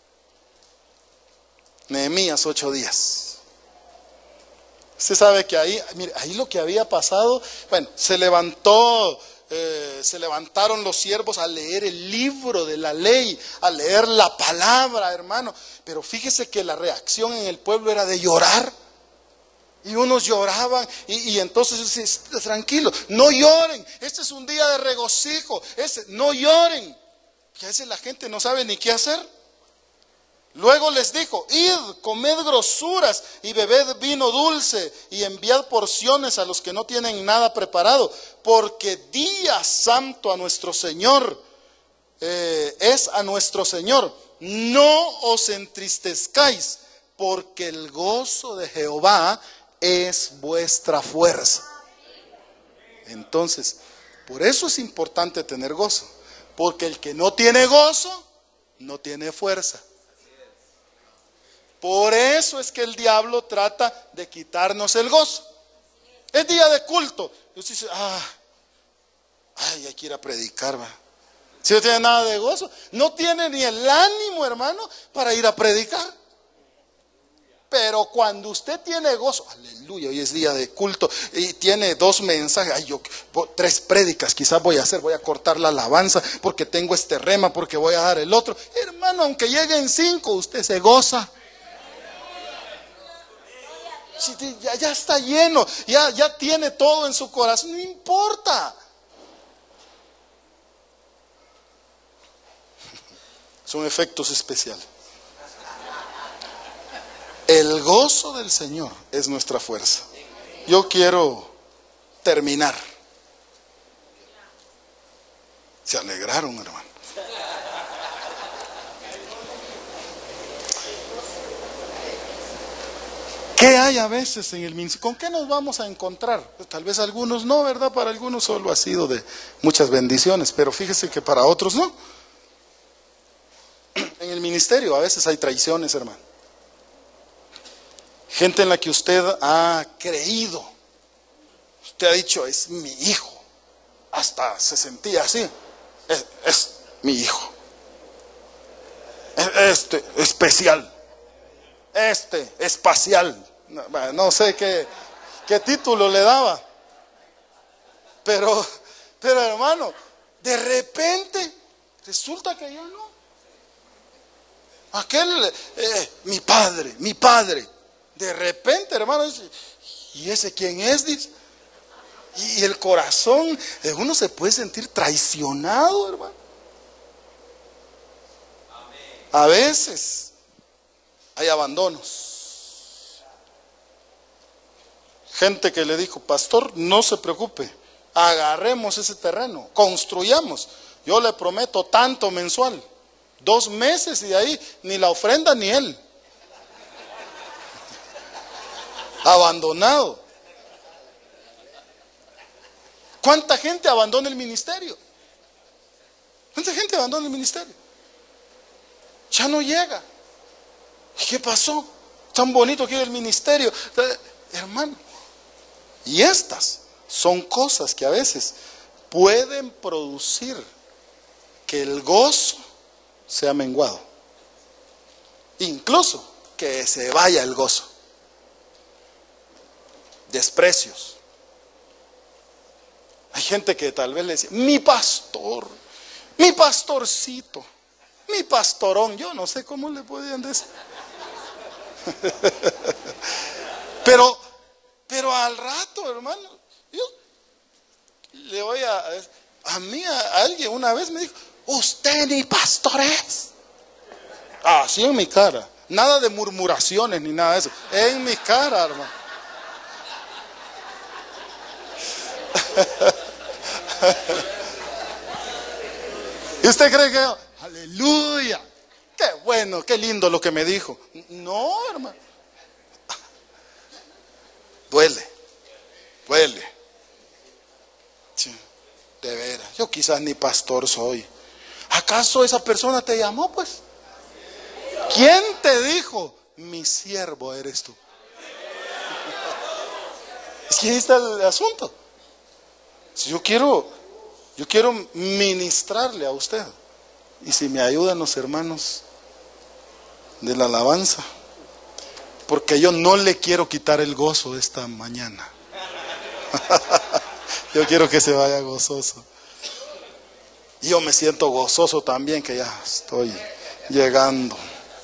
Nehemías ocho días. Usted sabe que ahí, mire, ahí lo que había pasado, bueno, se levantó, eh, se levantaron los siervos a leer el libro de la ley, a leer la palabra, hermano. Pero fíjese que la reacción en el pueblo era de llorar. Y unos lloraban y, y entonces, tranquilo, no lloren, este es un día de regocijo, este, no lloren. Que a veces la gente no sabe ni qué hacer. Luego les dijo, id, comed grosuras y bebed vino dulce y enviad porciones a los que no tienen nada preparado, porque día santo a nuestro Señor, eh, es a nuestro Señor. No os entristezcáis, porque el gozo de Jehová es vuestra fuerza. Entonces, por eso es importante tener gozo. Porque el que no tiene gozo, no tiene fuerza. Por eso es que el diablo trata de quitarnos el gozo. Es día de culto. Y usted dice, ah, ay, hay que ir a predicar, va. Si no tiene nada de gozo, no tiene ni el ánimo, hermano, para ir a predicar. Pero cuando usted tiene gozo, aleluya, hoy es día de culto y tiene dos mensajes, ay, yo tres prédicas quizás voy a hacer, voy a cortar la alabanza porque tengo este rema, porque voy a dar el otro. Hermano, aunque lleguen cinco, usted se goza. Ya, ya está lleno, ya, ya tiene todo en su corazón, no importa. Son efectos especiales. El gozo del Señor es nuestra fuerza. Yo quiero terminar. Se alegraron, hermano. ¿Qué hay a veces en el ministerio? ¿Con qué nos vamos a encontrar? Tal vez algunos no, ¿verdad? Para algunos solo ha sido de muchas bendiciones, pero fíjese que para otros no. En el ministerio a veces hay traiciones, hermano. Gente en la que usted ha creído. Usted ha dicho, es mi hijo. Hasta se sentía así. Es, es mi hijo. Este, especial. Este, espacial. No, no sé qué, qué título le daba. Pero, pero hermano, de repente resulta que ya no. Aquel, eh, mi padre, mi padre. De repente, hermano, dice, ¿y ese quién es? Dice. Y el corazón de uno se puede sentir traicionado, hermano. A veces hay abandonos. Gente que le dijo, pastor, no se preocupe, agarremos ese terreno, construyamos. Yo le prometo tanto mensual. Dos meses y de ahí ni la ofrenda ni él. Abandonado. ¿Cuánta gente abandona el ministerio? ¿Cuánta gente abandona el ministerio? Ya no llega. ¿Y qué pasó? Tan bonito que es el ministerio. Hermano, y estas son cosas que a veces pueden producir que el gozo sea menguado. Incluso que se vaya el gozo. Desprecios. Hay gente que tal vez le dice, mi pastor, mi pastorcito, mi pastorón, yo no sé cómo le podían decir. Pero, pero al rato, hermano, yo le voy a, a mí, a alguien una vez me dijo, usted ni pastor es. Así en mi cara, nada de murmuraciones ni nada de eso, en mi cara, hermano. ¿Y usted cree que, aleluya, qué bueno, qué lindo lo que me dijo? No, hermano. Duele, duele. Sí, de veras, yo quizás ni pastor soy. ¿Acaso esa persona te llamó, pues? ¿Quién te dijo? Mi siervo eres tú. Es que ahí está el asunto. Si yo quiero, yo quiero ministrarle a usted. Y si me ayudan los hermanos de la alabanza, porque yo no le quiero quitar el gozo esta mañana. Yo quiero que se vaya gozoso. Y yo me siento gozoso también, que ya estoy llegando.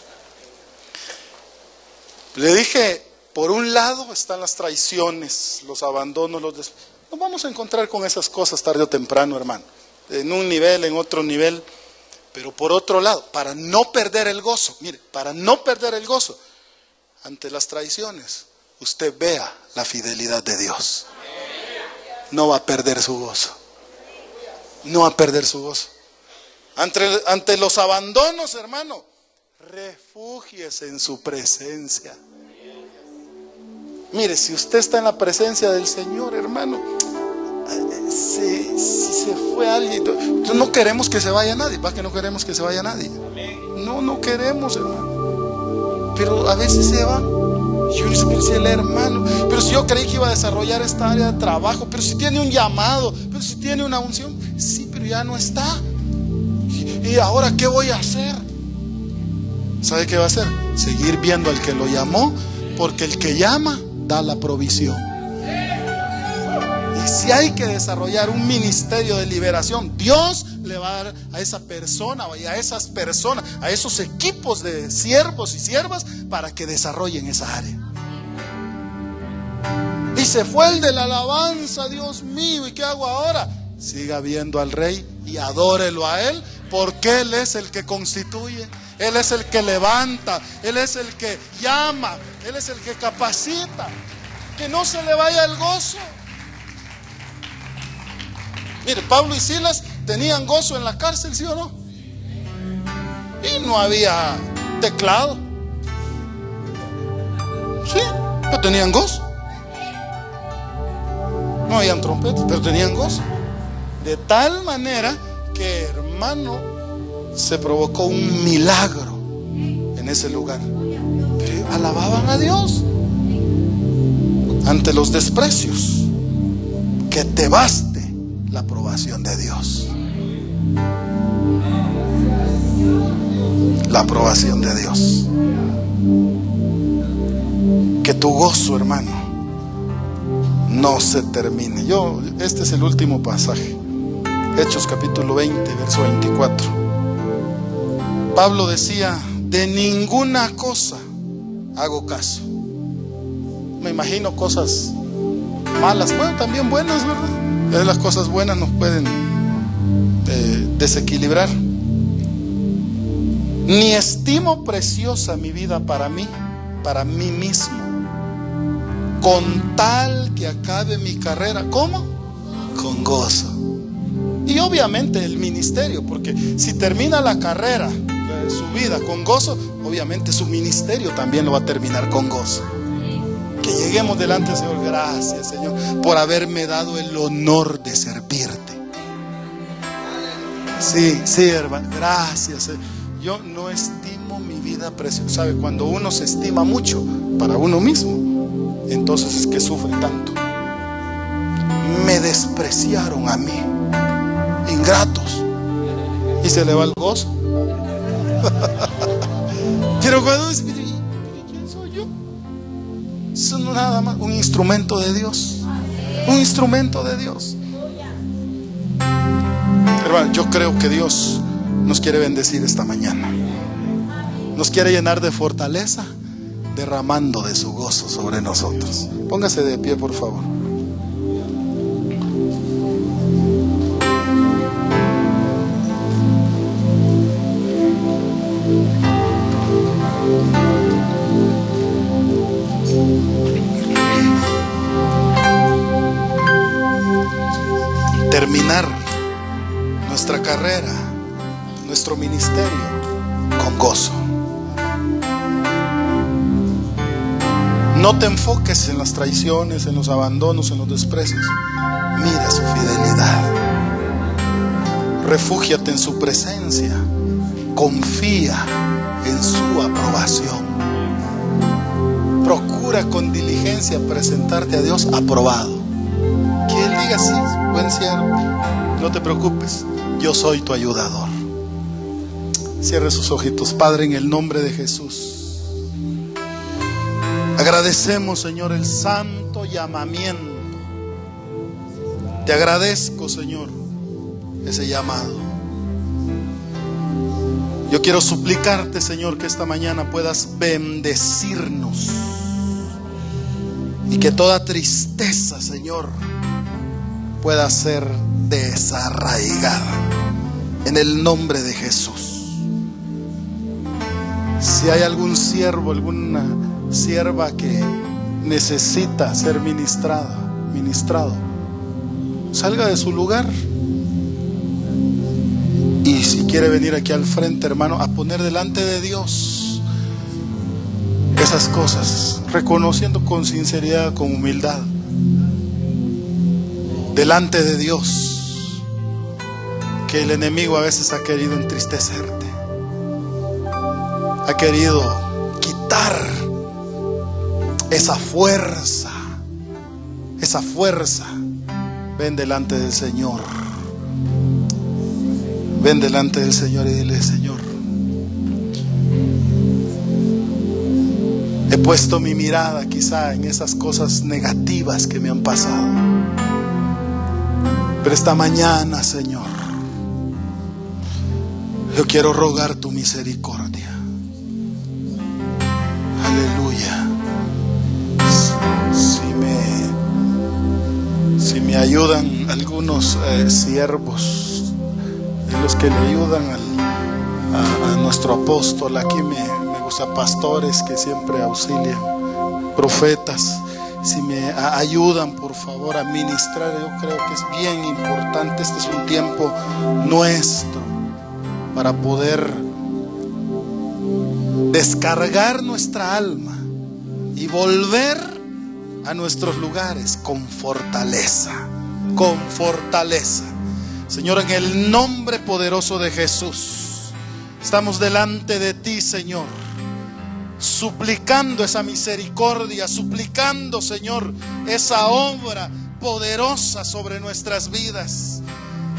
Le dije, por un lado están las traiciones, los abandonos, los des... Nos vamos a encontrar con esas cosas tarde o temprano, hermano. En un nivel, en otro nivel. Pero por otro lado, para no perder el gozo, mire, para no perder el gozo, ante las traiciones, usted vea la fidelidad de Dios. No va a perder su gozo. No va a perder su gozo. Ante, ante los abandonos, hermano, refúgiese en su presencia. Mire, si usted está en la presencia del Señor, hermano, si, si se fue alguien, no queremos que se vaya nadie. ¿Va que no queremos que se vaya nadie? No, no queremos, hermano. Pero a veces se va. Y uno dice, pero si el hermano, pero si yo creí que iba a desarrollar esta área de trabajo, pero si tiene un llamado, pero si tiene una unción, sí, pero ya no está. ¿Y ahora qué voy a hacer? ¿Sabe qué va a hacer? Seguir viendo al que lo llamó, porque el que llama da la provisión. Y si hay que desarrollar un ministerio de liberación, Dios le va a dar a esa persona y a esas personas, a esos equipos de siervos y siervas para que desarrollen esa área. Y se fue el de la alabanza, Dios mío, ¿y qué hago ahora? Siga viendo al Rey y adórelo a Él, porque Él es el que constituye, Él es el que levanta, Él es el que llama, Él es el que capacita. Que no se le vaya el gozo. Mire, Pablo y Silas tenían gozo en la cárcel, ¿sí o no? Y no había teclado. Sí, pero tenían gozo. No habían trompetas, pero tenían gozo. De tal manera que, hermano, se provocó un milagro en ese lugar. Pero alababan a Dios ante los desprecios. Que te baste la aprobación de Dios. La aprobación de Dios. Que tu gozo, hermano, no se termine. Yo, este es el último pasaje. Hechos capítulo veinte, verso veinticuatro. Pablo decía: de ninguna cosa hago caso. Me imagino cosas malas, bueno, también buenas, ¿verdad? Las cosas buenas nos pueden eh, desequilibrar. Ni estimo preciosa mi vida para mí, para mí mismo, con tal que acabe mi carrera. ¿Cómo? Con gozo. Y obviamente el ministerio, porque si termina la carrera, su vida con gozo, obviamente su ministerio también lo va a terminar con gozo. Que lleguemos delante del Señor. Gracias, Señor, por haberme dado el honor de servirte. Sí, sí, hermano, gracias. Yo no estimo mi vida preciosa. ¿Sabe? Cuando uno se estima mucho para uno mismo, entonces es que sufre tanto. Me despreciaron a mí, ingratos, y se le va el gozo. Pero cuando dice: ¿quién soy yo? Eso no es nada más un instrumento de Dios. Un instrumento de Dios. Hermano, yo creo que Dios nos quiere bendecir esta mañana. Nos quiere llenar de fortaleza, derramando de su gozo sobre nosotros. Póngase de pie, por favor. Terminar nuestra carrera, nuestro ministerio con gozo. No te enfoques en las traiciones, en los abandonos, en los desprecios. Mira su fidelidad. Refúgiate en su presencia. Confía en su aprobación. Procura con diligencia presentarte a Dios aprobado. Que Él diga: sí, buen siervo, no te preocupes, yo soy tu ayudador. Cierre sus ojitos. Padre, en el nombre de Jesús, agradecemos, Señor, el santo llamamiento. Te agradezco, Señor, ese llamado. Yo quiero suplicarte, Señor, que esta mañana puedas bendecirnos y que toda tristeza, Señor, pueda ser desarraigada en el nombre de Jesús. Si hay algún siervo, alguna sierva que necesita ser ministrada, ministrado, salga de su lugar. Y si quiere venir aquí al frente, hermano, a poner delante de Dios esas cosas, reconociendo con sinceridad, con humildad, delante de Dios, que el enemigo a veces ha querido entristecerte, ha querido quitar esa fuerza, esa fuerza. Ven delante del Señor, ven delante del Señor y dile: Señor, he puesto mi mirada quizá en esas cosas negativas que me han pasado, pero esta mañana, Señor, yo quiero rogar tu misericordia. Aleluya. Si me, si me ayudan algunos eh, siervos, de los que le ayudan al, a, a nuestro apóstol, aquí me, me gusta pastores que siempre auxilian, profetas. Si me ayudan, por favor, a ministrar, yo creo que es bien importante. Este es un tiempo nuestro para poder descargar nuestra alma y volver a nuestros lugares con fortaleza, con fortaleza. Señor, en el nombre poderoso de Jesús, estamos delante de ti, Señor, suplicando esa misericordia, suplicando, Señor, esa obra poderosa sobre nuestras vidas.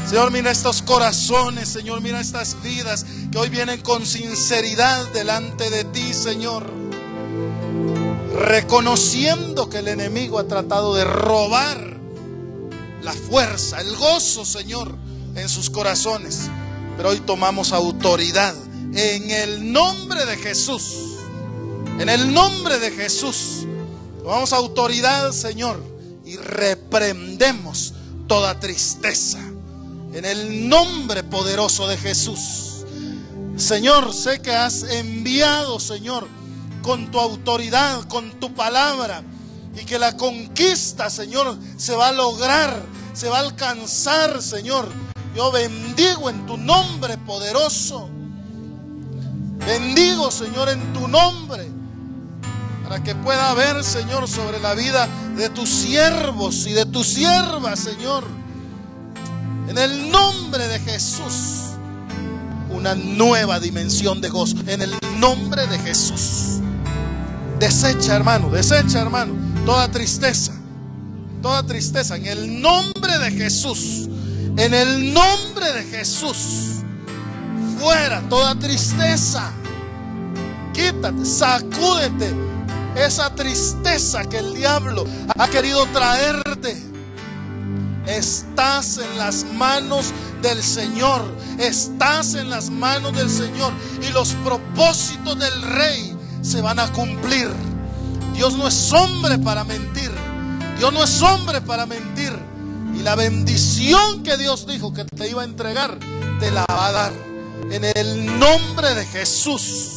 Señor, mira estos corazones, Señor, mira estas vidas que hoy vienen con sinceridad delante de ti, Señor, reconociendo que el enemigo ha tratado de robar la fuerza, el gozo, Señor, en sus corazones. Pero hoy tomamos autoridad en el nombre de Jesús. En el nombre de Jesús tomamos autoridad, Señor, y reprendemos toda tristeza en el nombre poderoso de Jesús. Señor, sé que has enviado, Señor, con tu autoridad, con tu palabra, y que la conquista, Señor, se va a lograr, se va a alcanzar, Señor. Yo bendigo en tu nombre poderoso. Bendigo, Señor, en tu nombre, para que pueda haber, Señor, sobre la vida de tus siervos y de tus siervas, Señor, en el nombre de Jesús, una nueva dimensión de gozo. En el nombre de Jesús. Desecha, hermano, desecha, hermano, toda tristeza, toda tristeza, en el nombre de Jesús. En el nombre de Jesús, fuera toda tristeza. Quítate, sacúdete esa tristeza que el diablo ha querido traerte. Estás en las manos del Señor. Estás en las manos del Señor, y los propósitos del Rey se van a cumplir. Dios no es hombre para mentir. Dios no es hombre para mentir. Y la bendición que Dios dijo que te iba a entregar, te la va a dar en el nombre de Jesús.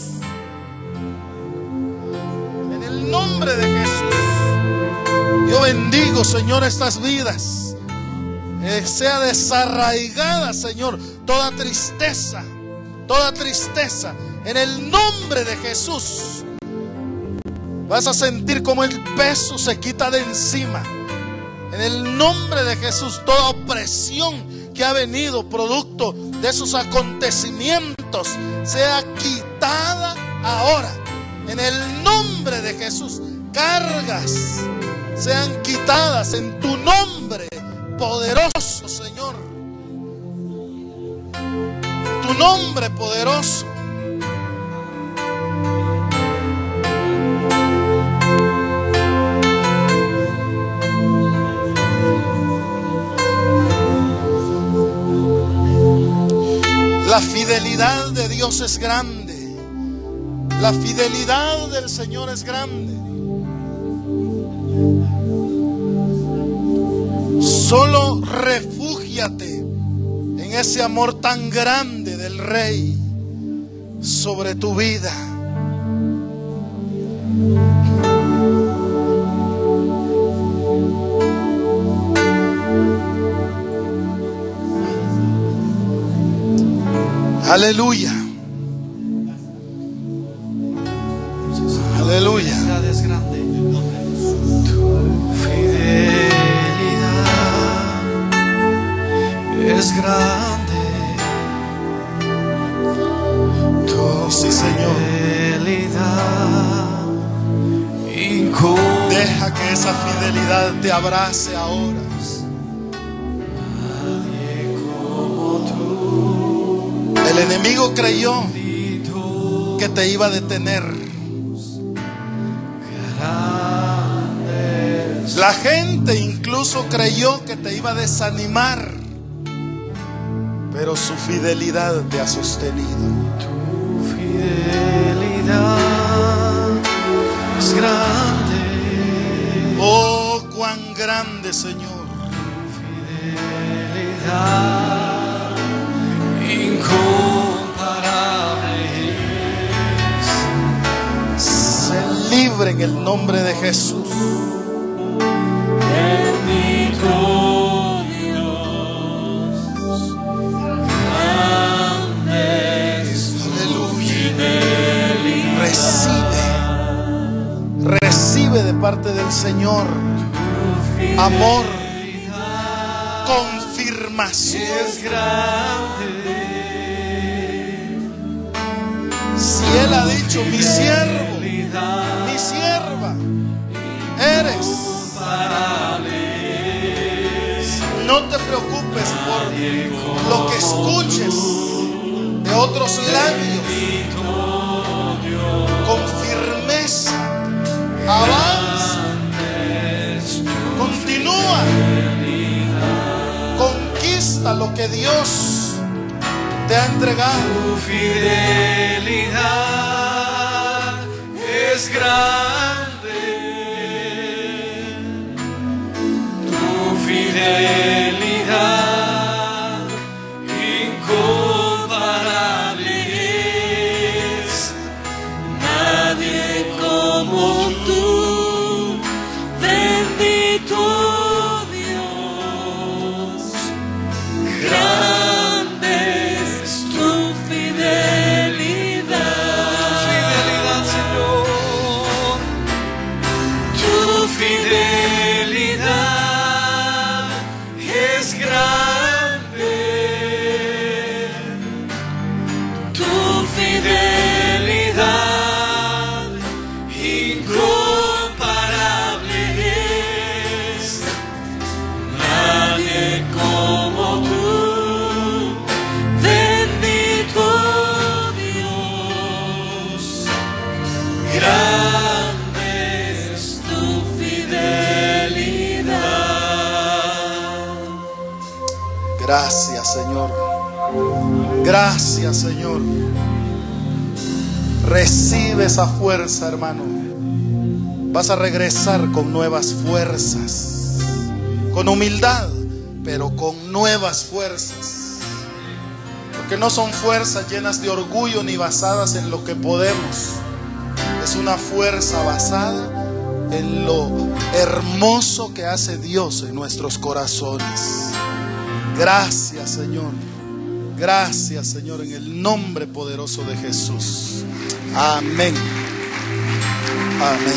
En el nombre de Jesús. Yo bendigo, Señor, estas vidas. Eh, sea desarraigada, Señor, toda tristeza, toda tristeza. En el nombre de Jesús. Vas a sentir como el peso se quita de encima. En el nombre de Jesús, toda opresión que ha venido producto de esos acontecimientos sea quitada ahora. En el nombre de Jesús, cargas sean quitadas en tu nombre poderoso, Señor. Tu nombre poderoso. La fidelidad de Dios es grande. La fidelidad del Señor es grande. Solo refúgiate en ese amor tan grande del Rey sobre tu vida. Aleluya. Aleluya. Es grande. Tu fidelidad es grande. Tu Sí, Señor. fidelidad incomparable. Deja que esa fidelidad te abrace ahora. El enemigo creyó que te iba a detener. La gente incluso creyó que te iba a desanimar, pero su fidelidad te ha sostenido. Tu fidelidad es grande. Oh, cuán grande, Señor. Fidelidad incomparable. Sé libre en el nombre de Jesús. Bendito Dios, grande es tu fidelidad. Recibe, recibe de parte del Señor amor, confirmación. Es grande. Si Él ha dicho, mi siervo, mi sierva, eres. No te preocupes, sabes, por lo que escuches de otros labios, con firmeza, avanza, continúa, conquista lo que Dios te ha entregado. Tu fidelidad es grande, tu fidelidad incomparable es, nadie como tú, bendito Dios, grande es tu fidelidad, tu fidelidad, Señor, tu fidelidad es grande, tu fidelidad incomparable es, nadie como tú, bendito Dios, grande es tu fidelidad. Gracias, Señor. Gracias, Señor. Recibe esa fuerza, hermano. Vas a regresar con nuevas fuerzas, con humildad, pero con nuevas fuerzas. Porque no son fuerzas llenas de orgullo ni basadas en lo que podemos. Es una fuerza basada en lo hermoso que hace Dios en nuestros corazones. Gracias, Señor. Gracias, Señor, en el nombre poderoso de Jesús. Amén. Amén.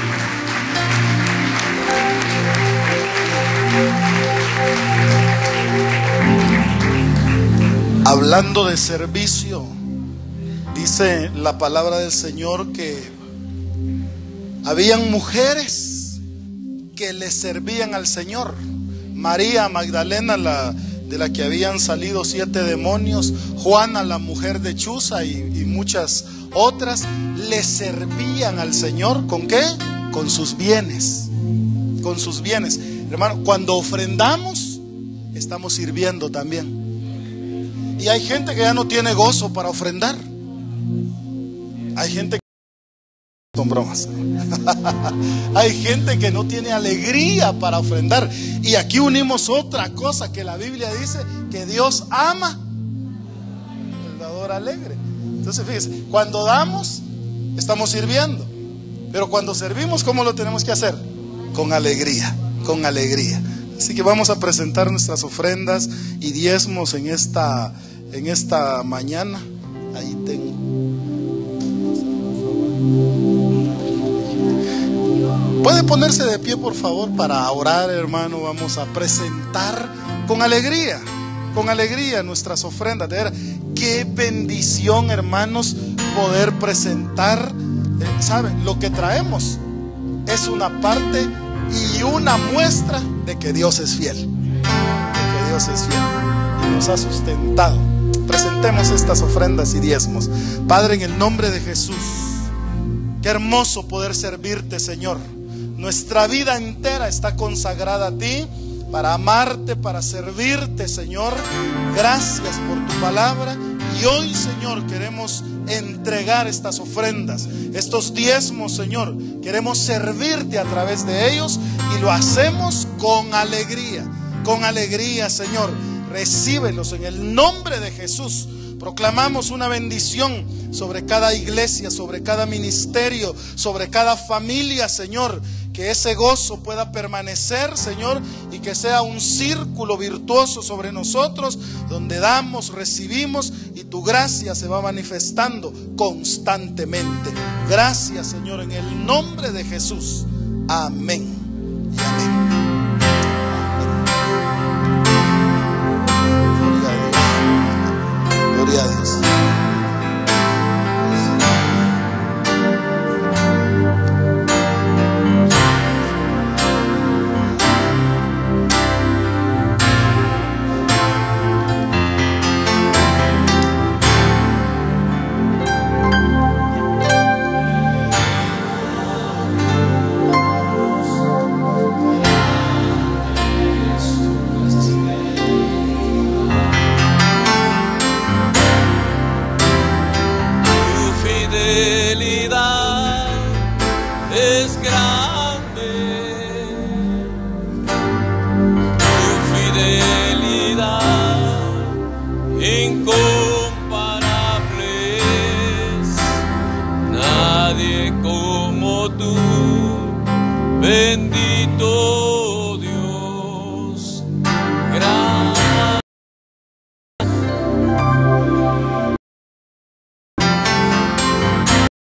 Hablando de servicio, dice la palabra del Señor que habían mujeres que le servían al Señor. María Magdalena, la de la que habían salido siete demonios, Juana, la mujer de Chuza, y, y muchas otras, le servían al Señor. ¿Con qué? Con sus bienes. Con sus bienes. Hermano, cuando ofrendamos, estamos sirviendo también. Y hay gente que ya no tiene gozo para ofrendar. Hay gente que... Son bromas. Hay gente que no tiene alegría para ofrendar. Y aquí unimos otra cosa que la Biblia dice, que Dios ama el dador alegre. Entonces fíjese, cuando damos, estamos sirviendo. Pero cuando servimos, ¿cómo lo tenemos que hacer? Con alegría, con alegría. Así que vamos a presentar nuestras ofrendas y diezmos en esta, en esta mañana. Ahí tengo. Puede ponerse de pie, por favor, para orar, hermano. Vamos a presentar con alegría, con alegría nuestras ofrendas. De verdad, qué bendición, hermanos, poder presentar. Eh, ¿Saben? Lo que traemos es una parte y una muestra de que Dios es fiel. De que Dios es fiel y nos ha sustentado. Presentemos estas ofrendas y diezmos. Padre, en el nombre de Jesús, qué hermoso poder servirte, Señor. Nuestra vida entera está consagrada a ti, para amarte, para servirte, Señor. Gracias por tu palabra. Y hoy, Señor, queremos entregar estas ofrendas, estos diezmos, Señor. Queremos servirte a través de ellos y lo hacemos con alegría. Con alegría, Señor. Recíbelos en el nombre de Jesús. Proclamamos una bendición sobre cada iglesia, sobre cada ministerio, sobre cada familia, Señor. Que ese gozo pueda permanecer, Señor, y que sea un círculo virtuoso sobre nosotros, donde damos, recibimos y tu gracia se va manifestando constantemente. Gracias, Señor, en el nombre de Jesús. Amén y amén. Gloria a Dios. grande, tu fidelidad incomparable es, nadie como tú, bendito